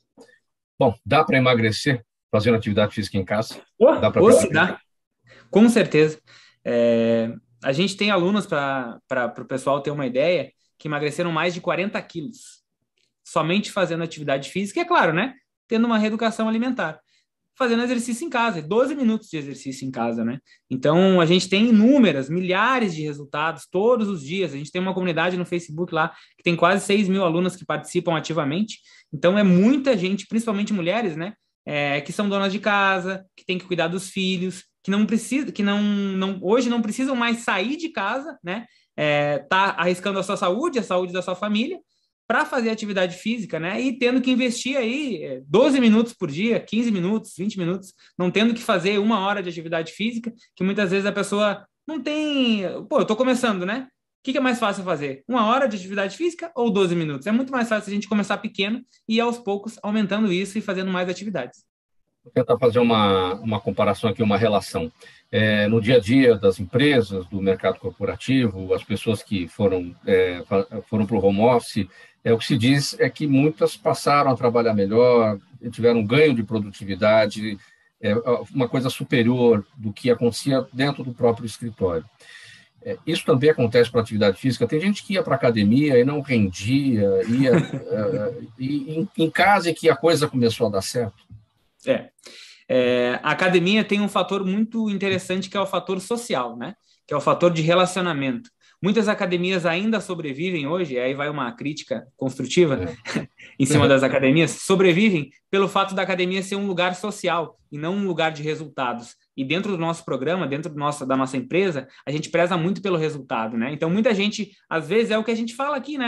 Bom, dá para emagrecer fazendo atividade física em casa? Oh, dá para oh, se dá. Com certeza. É, a gente tem alunos, para o pessoal ter uma ideia, que emagreceram mais de quarenta quilos, somente fazendo atividade física, e é claro, né? Tendo uma reeducação alimentar, fazendo exercício em casa, doze minutos de exercício em casa, né? Então, a gente tem inúmeras, milhares de resultados todos os dias. A gente tem uma comunidade no Facebook lá que tem quase seis mil alunas que participam ativamente. Então, é muita gente, principalmente mulheres, né? É, que são donas de casa, que tem que cuidar dos filhos, que não precisa, que não, não, hoje não precisam mais sair de casa, né? É, tá arriscando a sua saúde, a saúde da sua família, para fazer atividade física, né? E tendo que investir aí doze minutos por dia, quinze minutos, vinte minutos, não tendo que fazer uma hora de atividade física, que muitas vezes a pessoa não tem... Pô, eu tô começando, né? O que, que é mais fácil fazer? Uma hora de atividade física ou doze minutos? É muito mais fácil a gente começar pequeno e aos poucos aumentando isso e fazendo mais atividades. Vou tentar fazer uma, uma comparação aqui, uma relação. É, no dia a dia das empresas, do mercado corporativo, as pessoas que foram, é, foram para o home office, é, o que se diz é que muitas passaram a trabalhar melhor, tiveram um ganho de produtividade, é, uma coisa superior do que acontecia dentro do próprio escritório. É, isso também acontece para a atividade física. Tem gente que ia para a academia e não rendia, ia é, e, em, em casa é que a coisa começou a dar certo. É. É, a academia tem um fator muito interessante que é o fator social, né? Que é o fator de relacionamento. Muitas academias ainda sobrevivem hoje, aí vai uma crítica construtiva é. em cima das academias, sobrevivem pelo fato da academia ser um lugar social e não um lugar de resultados. E dentro do nosso programa, dentro do nosso, da nossa empresa, a gente preza muito pelo resultado, né? Então, muita gente, às vezes, é o que a gente fala aqui, né?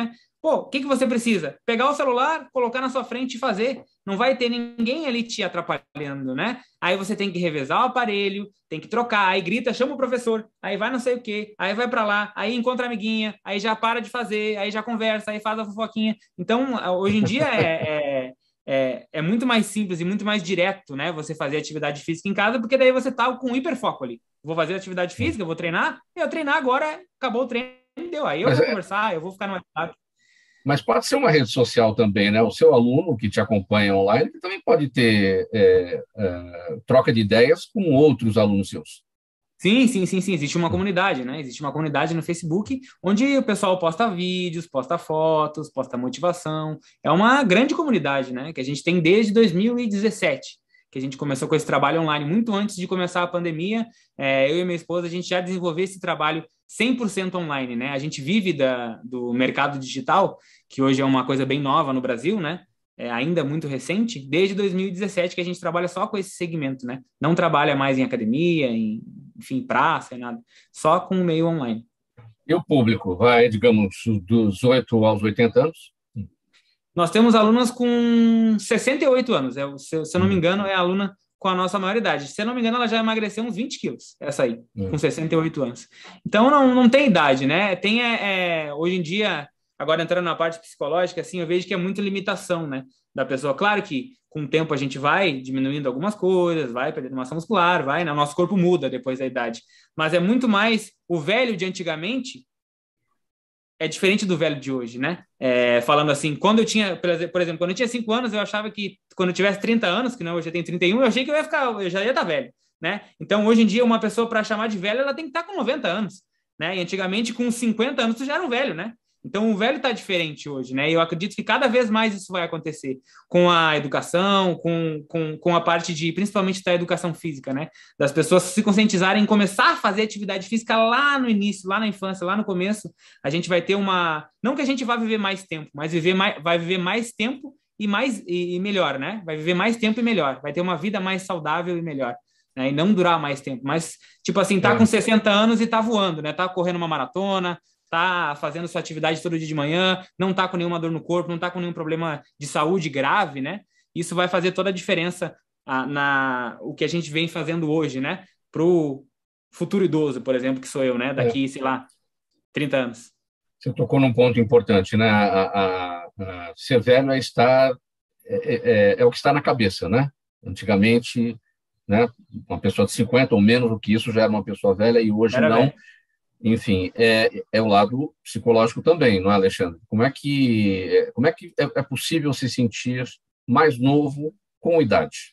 Pô, o que, que você precisa? Pegar o celular, colocar na sua frente e fazer. Não vai ter ninguém ali te atrapalhando, né? Aí você tem que revezar o aparelho, tem que trocar, aí grita, chama o professor, aí vai não sei o quê, aí vai para lá, aí encontra a amiguinha, aí já para de fazer, aí já conversa, aí faz a fofoquinha. Então, hoje em dia é, é, é, é muito mais simples e muito mais direto, né? Você fazer atividade física em casa, porque daí você tá com hiperfoco ali. Vou fazer atividade física, vou treinar, eu treinar agora, acabou o treino, deu. Aí eu Mas vou é, conversar, eu vou ficar no WhatsApp. Mas pode ser uma rede social também, né? O seu aluno que te acompanha online ele também pode ter é, é, troca de ideias com outros alunos seus. Sim, sim, sim, sim. Existe uma comunidade, né? Existe uma comunidade no Facebook onde o pessoal posta vídeos, posta fotos, posta motivação. É uma grande comunidade, né? Que a gente tem desde dois mil e dezessete, que a gente começou com esse trabalho online muito antes de começar a pandemia. É, eu e minha esposa, a gente já desenvolveu esse trabalho cem por cento online, né? A gente vive da, do mercado digital, que hoje é uma coisa bem nova no Brasil, né? É ainda muito recente, desde dois mil e dezessete que a gente trabalha só com esse segmento, né? Não trabalha mais em academia, em, enfim, praça, nada, só com o meio online. E o público vai, digamos, dos oito aos oitenta anos? Nós temos alunas com sessenta e oito anos, é, se, se eu não me engano, é a aluna com a nossa maioridade. Se eu não me engano, ela já emagreceu uns vinte quilos, essa aí, hum. com sessenta e oito anos. Então, não, não tem idade, né? Tem, é, é, hoje em dia, agora entrando na parte psicológica, assim, eu vejo que é muita limitação, né, da pessoa. Claro que, com o tempo, a gente vai diminuindo algumas coisas, vai perdendo massa muscular, vai, né? O nosso corpo muda depois da idade. Mas é muito mais o velho de antigamente, é diferente do velho de hoje, né? É, falando assim, quando eu tinha, por exemplo, quando eu tinha cinco anos, eu achava que quando eu tivesse trinta anos, que não, hoje eu tenho trinta e um, eu achei que eu ia ficar, eu já ia estar velho, né? Então, hoje em dia, uma pessoa, para chamar de velho, ela tem que estar com noventa anos, né? E antigamente, com cinquenta anos, tu já era um velho, né? Então, o velho está diferente hoje, né? E eu acredito que cada vez mais isso vai acontecer com a educação, com, com, com a parte de, principalmente da educação física, né? Das pessoas se conscientizarem em começar a fazer atividade física lá no início, lá na infância, lá no começo. A gente vai ter uma... Não que a gente vá viver mais tempo, mas viver mais, vai viver mais tempo e, mais, e, e melhor, né? Vai viver mais tempo e melhor. Vai ter uma vida mais saudável e melhor. Né? E não durar mais tempo. Mas, tipo assim, tá é. com sessenta anos e tá voando, né? Tá correndo uma maratona, tá fazendo sua atividade todo dia de manhã, não tá com nenhuma dor no corpo, não tá com nenhum problema de saúde grave, né? Isso vai fazer toda a diferença ah, na o que a gente vem fazendo hoje, né? Pro futuro idoso, por exemplo, que sou eu, né? Daqui, é. sei lá, trinta anos. Você tocou num ponto importante, né? A, a, a ser velho é estar é, é, é o que está na cabeça, né? Antigamente, né? Uma pessoa de cinquenta ou menos do que isso já era uma pessoa velha e hoje era não. Velho. Enfim, é, é o lado psicológico também, não é, Alexandre? Como é que, como é, que é, é possível se sentir mais novo com idade?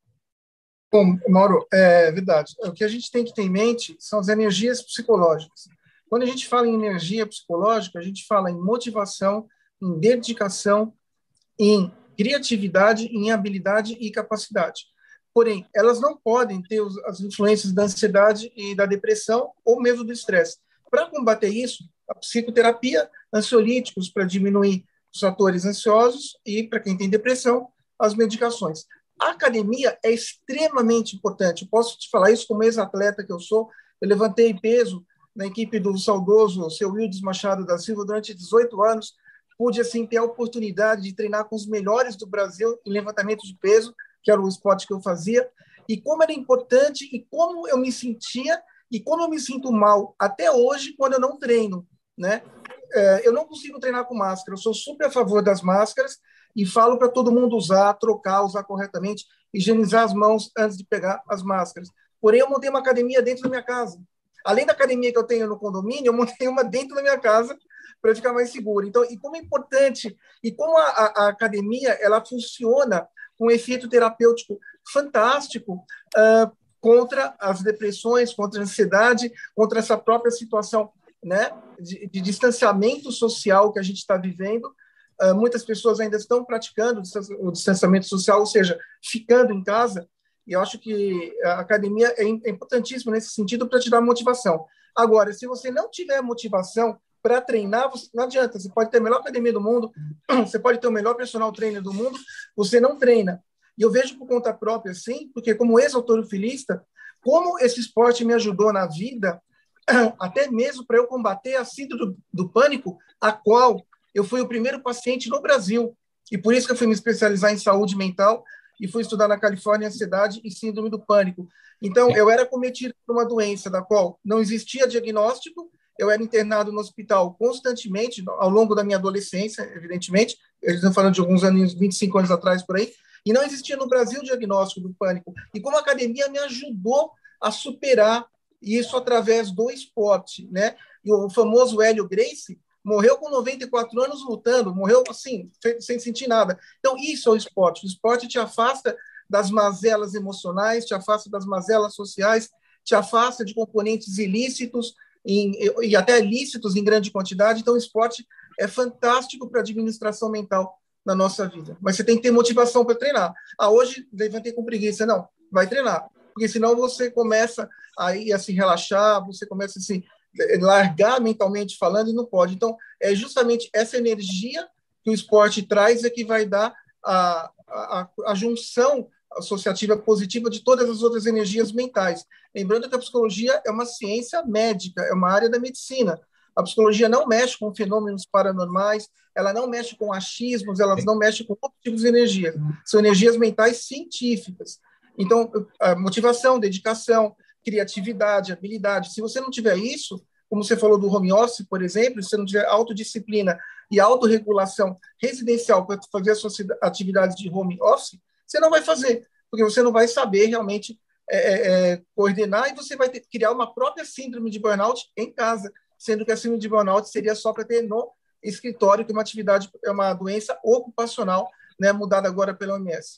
Bom, Mauro, é verdade. O que a gente tem que ter em mente são as energias psicológicas. Quando a gente fala em energia psicológica, a gente fala em motivação, em dedicação, em criatividade, em habilidade e capacidade. Porém, elas não podem ter as influências da ansiedade e da depressão ou mesmo do estresse. Para combater isso, a psicoterapia, ansiolíticos para diminuir os fatores ansiosos e, para quem tem depressão, as medicações. A academia é extremamente importante. Eu posso te falar isso como ex-atleta que eu sou. Eu levantei peso na equipe do saudoso seu Wildes Machado da Silva durante dezoito anos. Pude, assim, ter a oportunidade de treinar com os melhores do Brasil em levantamento de peso, que era o esporte que eu fazia, e como era importante, e como eu me sentia, e como eu me sinto mal até hoje quando eu não treino, né? É, eu não consigo treinar com máscara, eu sou super a favor das máscaras, e falo para todo mundo usar, trocar, usar corretamente, higienizar as mãos antes de pegar as máscaras. Porém, eu montei uma academia dentro da minha casa. Além da academia que eu tenho no condomínio, eu montei uma dentro da minha casa, para ficar mais seguro. Então, e como é importante, e como a, a, a academia, ela funciona com um efeito terapêutico fantástico uh, contra as depressões, contra a ansiedade, contra essa própria situação, né, de, de distanciamento social que a gente está vivendo. Uh, muitas pessoas ainda estão praticando o distanciamento social, ou seja, ficando em casa, e eu acho que a academia é importantíssima nesse sentido para te dar motivação. Agora, se você não tiver motivação para treinar, você, não adianta, você pode ter a melhor academia do mundo, você pode ter o melhor personal trainer do mundo, você não treina. E eu vejo por conta própria, sim, porque como ex-halterofilista, como esse esporte me ajudou na vida, até mesmo para eu combater a síndrome do, do pânico, a qual Eu fui o primeiro paciente no Brasil, e por isso que eu fui me especializar em saúde mental e fui estudar na Califórnia ansiedade e síndrome do pânico. Então, eu era cometido por uma doença da qual não existia diagnóstico, eu era internado no hospital constantemente, ao longo da minha adolescência, evidentemente, eles estão falando de alguns anos, vinte e cinco anos atrás, por aí, e não existia no Brasil o diagnóstico do pânico. E como a academia me ajudou a superar isso através do esporte, né? E o famoso Hélio Gracie morreu com noventa e quatro anos lutando, morreu assim, sem sentir nada. Então, isso é o esporte. O esporte te afasta das mazelas emocionais, te afasta das mazelas sociais, te afasta de componentes ilícitos em, e até lícitos em grande quantidade. Então, o esporte é fantástico para a administração mental na nossa vida. Mas você tem que ter motivação para treinar. Ah, hoje levantei com preguiça. Não, vai treinar. Porque senão você começa aí a se relaxar, você começa a se largar mentalmente falando e não pode. Então, é justamente essa energia que o esporte traz é que vai dar a, a, a junção associativa positiva de todas as outras energias mentais. Lembrando que a psicologia é uma ciência médica, é uma área da medicina. A psicologia não mexe com fenômenos paranormais, ela não mexe com achismos, ela não mexe com outros tipos de energia. São energias mentais científicas. Então, a motivação, dedicação, criatividade, habilidade. Se você não tiver isso, como você falou do home office, por exemplo, se você não tiver autodisciplina e autorregulação residencial para fazer as suas atividades de home office, você não vai fazer, porque você não vai saber realmente é, é, coordenar e você vai ter, criar uma própria síndrome de burnout em casa, sendo que a síndrome de burnout seria só para ter no escritório, que é uma atividade, é uma doença ocupacional, né, mudada agora pela O M S.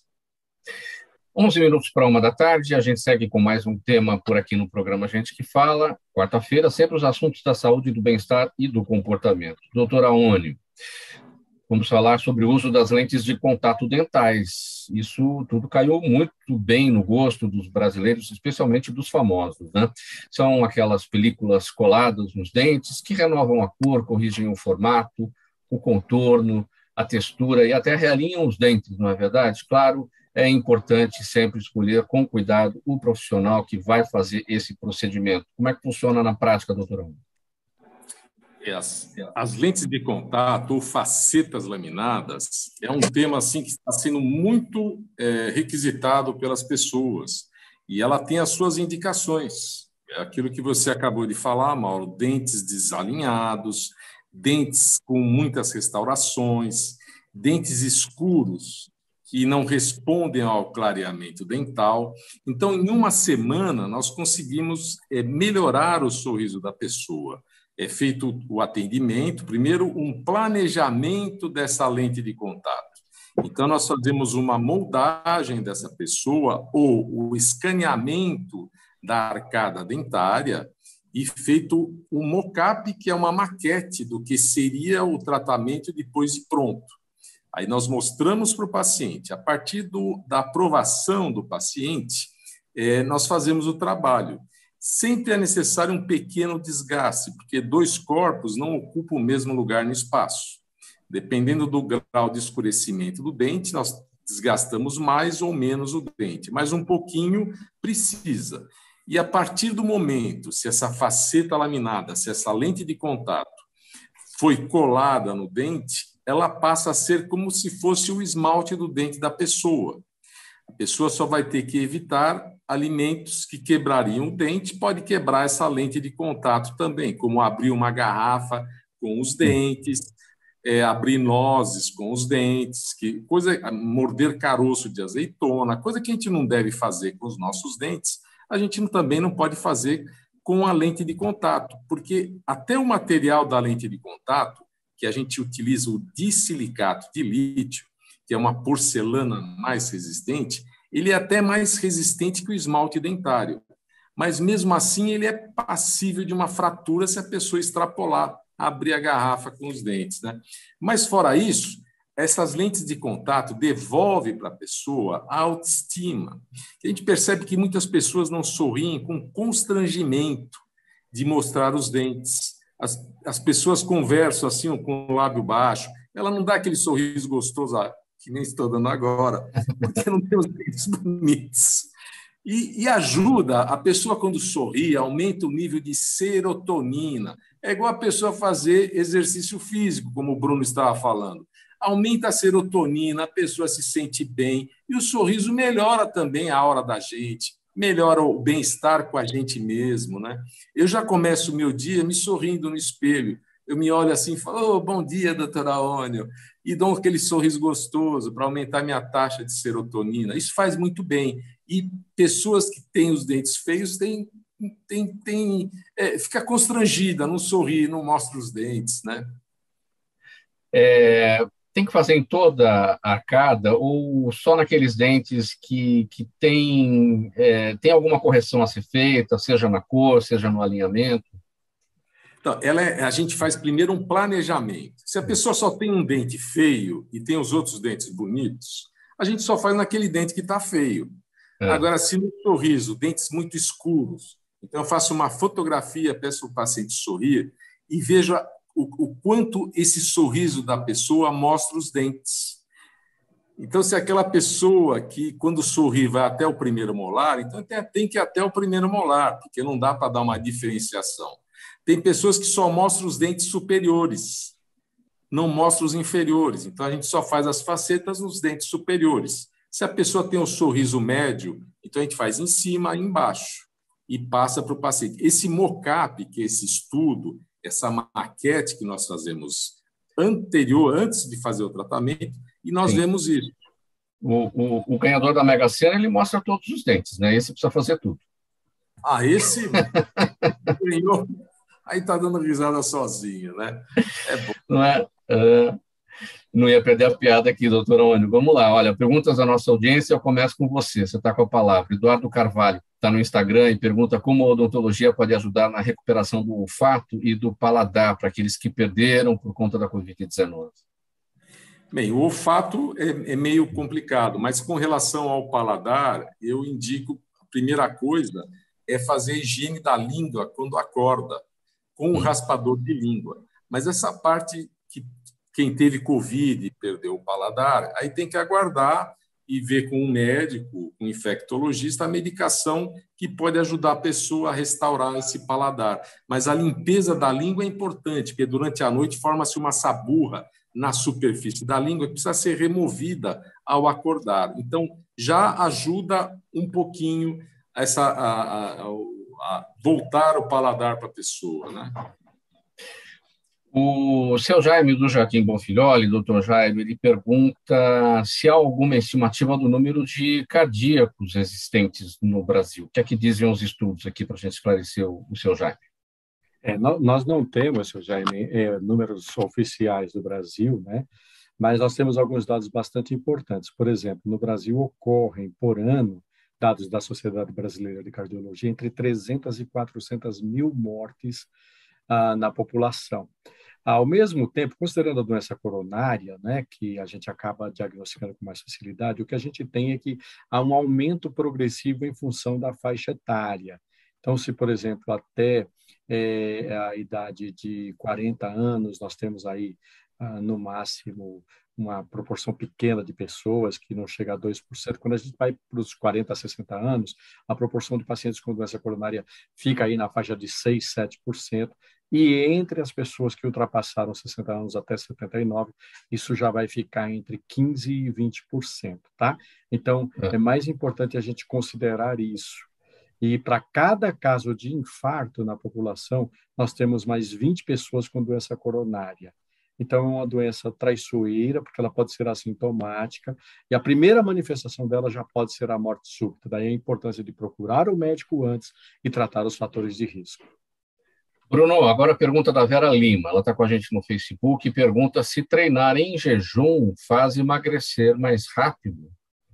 onze minutos para uma da tarde, a gente segue com mais um tema por aqui no programa Gente que Fala. Quarta-feira, sempre os assuntos da saúde, do bem-estar e do comportamento. Doutora Aônio, vamos falar sobre o uso das lentes de contato dentais. Isso tudo caiu muito bem no gosto dos brasileiros, especialmente dos famosos, né? São aquelas películas coladas nos dentes que renovam a cor, corrigem o formato, o contorno, a textura e até realinham os dentes, não é verdade? Claro, é importante sempre escolher com cuidado o profissional que vai fazer esse procedimento. Como é que funciona na prática, doutora? As, as lentes de contato ou facetas laminadas é um tema assim que está sendo muito é, requisitado pelas pessoas e ela tem as suas indicações. É aquilo que você acabou de falar, Mauro, dentes desalinhados, dentes com muitas restaurações, dentes escuros que não respondem ao clareamento dental. Então, em uma semana, nós conseguimos é, melhorar o sorriso da pessoa. É feito o atendimento, primeiro um planejamento dessa lente de contato. Então, nós fazemos uma moldagem dessa pessoa ou o escaneamento da arcada dentária e feito o mock-up, que é uma maquete do que seria o tratamento depois de pronto. Aí nós mostramos para o paciente. A partir do, da aprovação do paciente, é, nós fazemos o trabalho. Sempre é necessário um pequeno desgaste, porque dois corpos não ocupam o mesmo lugar no espaço. Dependendo do grau de escurecimento do dente, nós desgastamos mais ou menos o dente, mas um pouquinho precisa. E a partir do momento, se essa faceta laminada, se essa lente de contato foi colada no dente, ela passa a ser como se fosse o esmalte do dente da pessoa. A pessoa só vai ter que evitar alimentos que quebrariam o dente, pode quebrar essa lente de contato também, como abrir uma garrafa com os dentes, é, abrir nozes com os dentes, que, coisa, morder caroço de azeitona, coisa que a gente não deve fazer com os nossos dentes, a gente também não pode fazer com a lente de contato, porque até o material da lente de contato, que a gente utiliza o disilicato de lítio, que é uma porcelana mais resistente, ele é até mais resistente que o esmalte dentário. Mas, mesmo assim, ele é passível de uma fratura se a pessoa extrapolar, abrir a garrafa com os dentes, né? Mas, fora isso, essas lentes de contato devolvem para a pessoa a autoestima. A gente percebe que muitas pessoas não sorriem com constrangimento de mostrar os dentes. As, as pessoas conversam assim com o lábio baixo, ela não dá aquele sorriso gostoso que nem estou dando agora, porque não tem os dentes bonitos. E, e ajuda, a pessoa quando sorri, aumenta o nível de serotonina. É igual a pessoa fazer exercício físico, como o Bruno estava falando. Aumenta a serotonina, a pessoa se sente bem, e o sorriso melhora também a aura da gente, melhora o bem-estar com a gente mesmo, né? Eu já começo o meu dia me sorrindo no espelho. Eu me olho assim e falo, oh, bom dia, doutora Aônio, e dou aquele sorriso gostoso para aumentar minha taxa de serotonina. Isso faz muito bem. E pessoas que têm os dentes feios têm, têm, têm, é, fica constrangida, não sorri, não mostra os dentes, né? É, tem que fazer em toda a arcada ou só naqueles dentes que, que tem, é, tem alguma correção a ser feita, seja na cor, seja no alinhamento? Então, ela é, a gente faz primeiro um planejamento. Se a pessoa só tem um dente feio e tem os outros dentes bonitos, a gente só faz naquele dente que está feio. É. Agora, se no sorriso, dentes muito escuros, então eu faço uma fotografia, peço para o paciente sorrir e vejo o, o quanto esse sorriso da pessoa mostra os dentes. Então, se aquela pessoa que, quando sorri, vai até o primeiro molar, então tem que ir até o primeiro molar, porque não dá para dar uma diferenciação. Tem pessoas que só mostram os dentes superiores, não mostram os inferiores. Então, a gente só faz as facetas nos dentes superiores. Se a pessoa tem um sorriso médio, então a gente faz em cima e embaixo e passa para o paciente. Esse mocap, que é esse estudo, essa maquete que nós fazemos anterior, antes de fazer o tratamento, e nós Sim. vemos isso. O, o, o ganhador da Mega Sena, ele mostra todos os dentes, né? Esse precisa fazer tudo. Ah, esse ganhou... Aí está dando risada sozinho, né? É bom. Não é? Uh, não ia perder a piada aqui, doutor Aônio. Vamos lá, olha, perguntas da nossa audiência, eu começo com você, você está com a palavra. Eduardo Carvalho está no Instagram e pergunta como a odontologia pode ajudar na recuperação do olfato e do paladar para aqueles que perderam por conta da covid dezenove. Bem, o olfato é, é meio complicado, mas com relação ao paladar, eu indico, a primeira coisa é fazer a higiene da língua quando acorda, com o raspador de língua. Mas essa parte que quem teve Covid e perdeu o paladar, aí tem que aguardar e ver com um médico, com um infectologista, a medicação que pode ajudar a pessoa a restaurar esse paladar. Mas a limpeza da língua é importante, porque durante a noite forma-se uma saburra na superfície da língua que precisa ser removida ao acordar. Então, já ajuda um pouquinho essa, a, a, a, a voltar o paladar para a pessoa, né? O seu Jaime do Jardim Bonfilholi, doutor Jaime, ele pergunta se há alguma estimativa do número de cardíacos existentes no Brasil. O que é que dizem os estudos aqui para a gente esclarecer o, o seu Jaime? É, nós não temos, seu Jaime, é, números oficiais do Brasil, né? Mas nós temos alguns dados bastante importantes. Por exemplo, no Brasil ocorrem por ano, dados da Sociedade Brasileira de Cardiologia, entre trezentas e quatrocentas mil mortes ah, na população. Ao mesmo tempo, considerando a doença coronária, né, que a gente acaba diagnosticando com mais facilidade, o que a gente tem é que há um aumento progressivo em função da faixa etária. Então, se, por exemplo, até é, a idade de quarenta anos, nós temos aí, ah, no máximo, uma proporção pequena de pessoas, que não chega a dois por cento. Quando a gente vai para os quarenta a sessenta anos, a proporção de pacientes com doença coronária fica aí na faixa de seis, sete por cento. E entre as pessoas que ultrapassaram sessenta anos até setenta e nove, isso já vai ficar entre quinze e vinte por cento, tá? Então, é mais importante a gente considerar isso. E para cada caso de infarto na população, nós temos mais vinte pessoas com doença coronária. Então, é uma doença traiçoeira, porque ela pode ser assintomática, e a primeira manifestação dela já pode ser a morte súbita. Daí a importância de procurar o médico antes e tratar os fatores de risco. Bruno, agora a pergunta da Vera Lima. Ela está com a gente no Facebook e pergunta se treinar em jejum faz emagrecer mais rápido.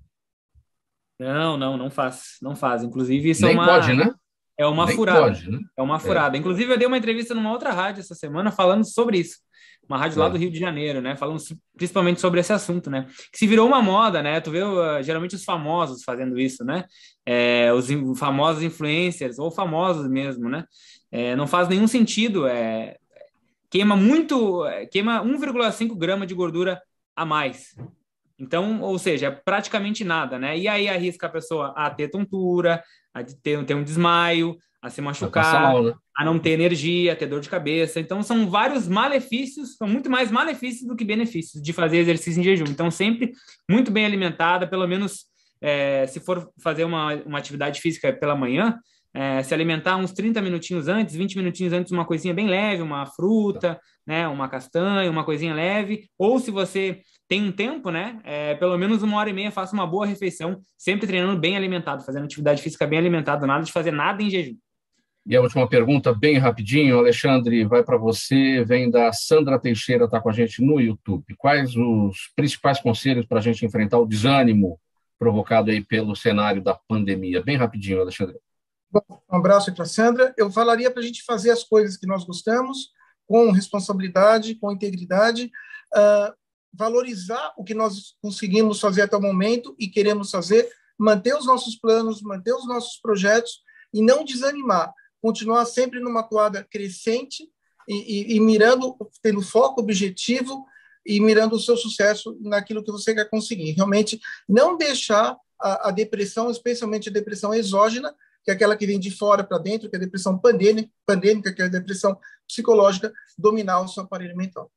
Não, não, não faz. Não faz. Inclusive, isso Nem é uma... pode, né? É uma Nem furada. Pode, né? É uma furada. É. Inclusive, eu dei uma entrevista numa outra rádio essa semana falando sobre isso. Uma rádio é. lá do Rio de Janeiro, né? Falando principalmente sobre esse assunto, né? Que se virou uma moda, né? Tu vê uh, geralmente os famosos fazendo isso, né? É, os in- famosos influencers, ou famosos mesmo, né? É, não faz nenhum sentido. É, queima muito, queima um vírgula cinco grama de gordura a mais. Então, ou seja, é praticamente nada, né? E aí arrisca a pessoa a ter tontura, a ter, ter um desmaio, a se machucar, mal, né? a não ter energia, a ter dor de cabeça. Então, são vários malefícios, são muito mais malefícios do que benefícios de fazer exercício em jejum. Então, sempre muito bem alimentada, pelo menos é, se for fazer uma, uma atividade física pela manhã, é, se alimentar uns trinta minutinhos antes, vinte minutinhos antes, uma coisinha bem leve, uma fruta, né, uma castanha, uma coisinha leve, ou se você tem um tempo, né, é, pelo menos uma hora e meia, faça uma boa refeição, sempre treinando bem alimentado, fazendo atividade física bem alimentado, nada de fazer nada em jejum. E a última pergunta, bem rapidinho, Alexandre, vai para você, vem da Sandra Teixeira, está com a gente no YouTube. Quais os principais conselhos para a gente enfrentar o desânimo provocado aí pelo cenário da pandemia? Bem rapidinho, Alexandre. Bom, um abraço para a Sandra. Eu falaria para a gente fazer as coisas que nós gostamos, com responsabilidade, com integridade, uh, valorizar o que nós conseguimos fazer até o momento e queremos fazer, manter os nossos planos, manter os nossos projetos e não desanimar, continuar sempre numa toada crescente e, e, e mirando, tendo foco, objetivo e mirando o seu sucesso naquilo que você quer conseguir. Realmente não deixar a, a depressão, especialmente a depressão exógena, que é aquela que vem de fora para dentro, que é a depressão pandêmica, pandêmica, que é a depressão psicológica, dominar o seu aparelho mental.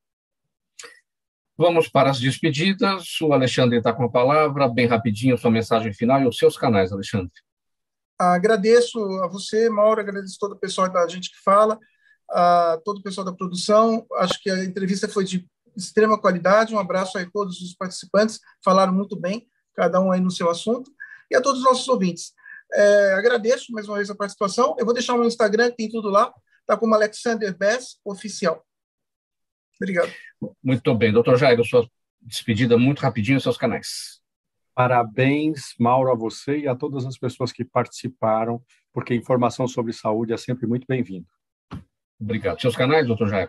Vamos para as despedidas. O Alexandre está com a palavra. Bem rapidinho, sua mensagem final e os seus canais, Alexandre. Agradeço a você, Mauro, agradeço todo o pessoal da Gente que Fala, a todo o pessoal da produção. Acho que a entrevista foi de extrema qualidade. Um abraço aí a todos os participantes, falaram muito bem, cada um aí no seu assunto. E a todos os nossos ouvintes. É, agradeço mais uma vez a participação. Eu vou deixar o meu Instagram, que tem tudo lá. Está como Alexander Bess Oficial. Obrigado. Muito bem. doutor Jairo, sua despedida muito rapidinho, seus canais. Parabéns, Mauro, a você e a todas as pessoas que participaram, porque informação sobre saúde é sempre muito bem-vindo. Obrigado. Seus canais, doutor Jairo?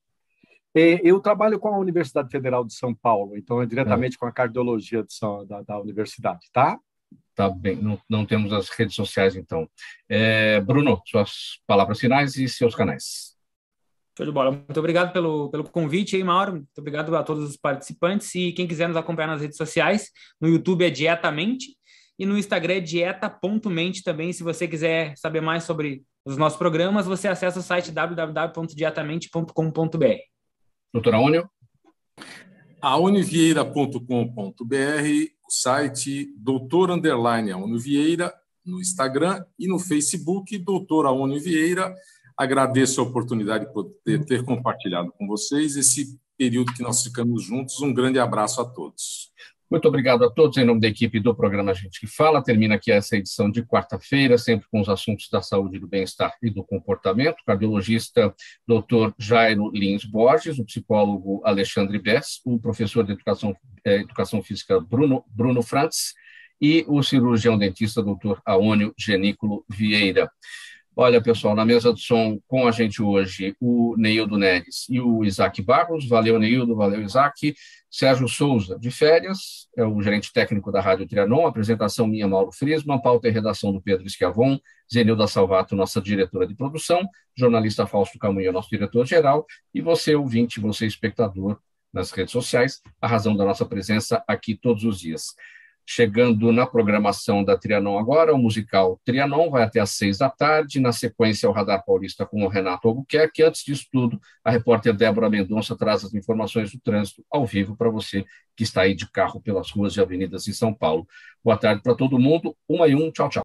Eu trabalho com a Universidade Federal de São Paulo, então é diretamente é. com a cardiologia de São, da, da universidade, tá? Tá bem, não, não temos as redes sociais, então. É, Bruno, suas palavras finais e seus canais. Show de bola. Muito obrigado pelo, pelo convite aí, Mauro. Muito obrigado a todos os participantes. E quem quiser nos acompanhar nas redes sociais, no YouTube é Dietamente e no Instagram é dieta ponto mente também. Se você quiser saber mais sobre os nossos programas, você acessa o site w w w ponto dietamente ponto com ponto b r. Doutor Aônio? aonivieira ponto com ponto b r, o site doutor underline Aônio Vieira, no Instagram e no Facebook, doutor Aônio Vieira. Agradeço a oportunidade de poder ter compartilhado com vocês esse período que nós ficamos juntos. Um grande abraço a todos. Muito obrigado a todos. Em nome da equipe do programa Gente que Fala, termina aqui essa edição de quarta-feira, sempre com os assuntos da saúde, do bem-estar e do comportamento. O cardiologista doutor Jairo Lins Borges, o psicólogo Alexandre Bess, o professor de educação, eh, educação física Bruno, Bruno Frantz e o cirurgião dentista doutor Aônio Genículo Vieira. Olha, pessoal, na mesa de som com a gente hoje, o Neildo Neres e o Isaac Barros. Valeu, Neildo, valeu, Isaac. Sérgio Souza, de férias, é o gerente técnico da Rádio Trianon. Apresentação minha, Mauro Frisman. Pauta e redação do Pedro Schiavon. Zenilda Salvato, nossa diretora de produção. Jornalista Fausto Camunha, nosso diretor-geral. E você, ouvinte, você, espectador, nas redes sociais, a razão da nossa presença aqui todos os dias. Chegando na programação da Trianon agora, o musical Trianon vai até às seis da tarde, na sequência o Radar Paulista com o Renato Albuquerque. Antes disso tudo, a repórter Débora Mendonça traz as informações do trânsito ao vivo para você que está aí de carro pelas ruas e avenidas em São Paulo. Boa tarde para todo mundo, uma e um, tchau, tchau.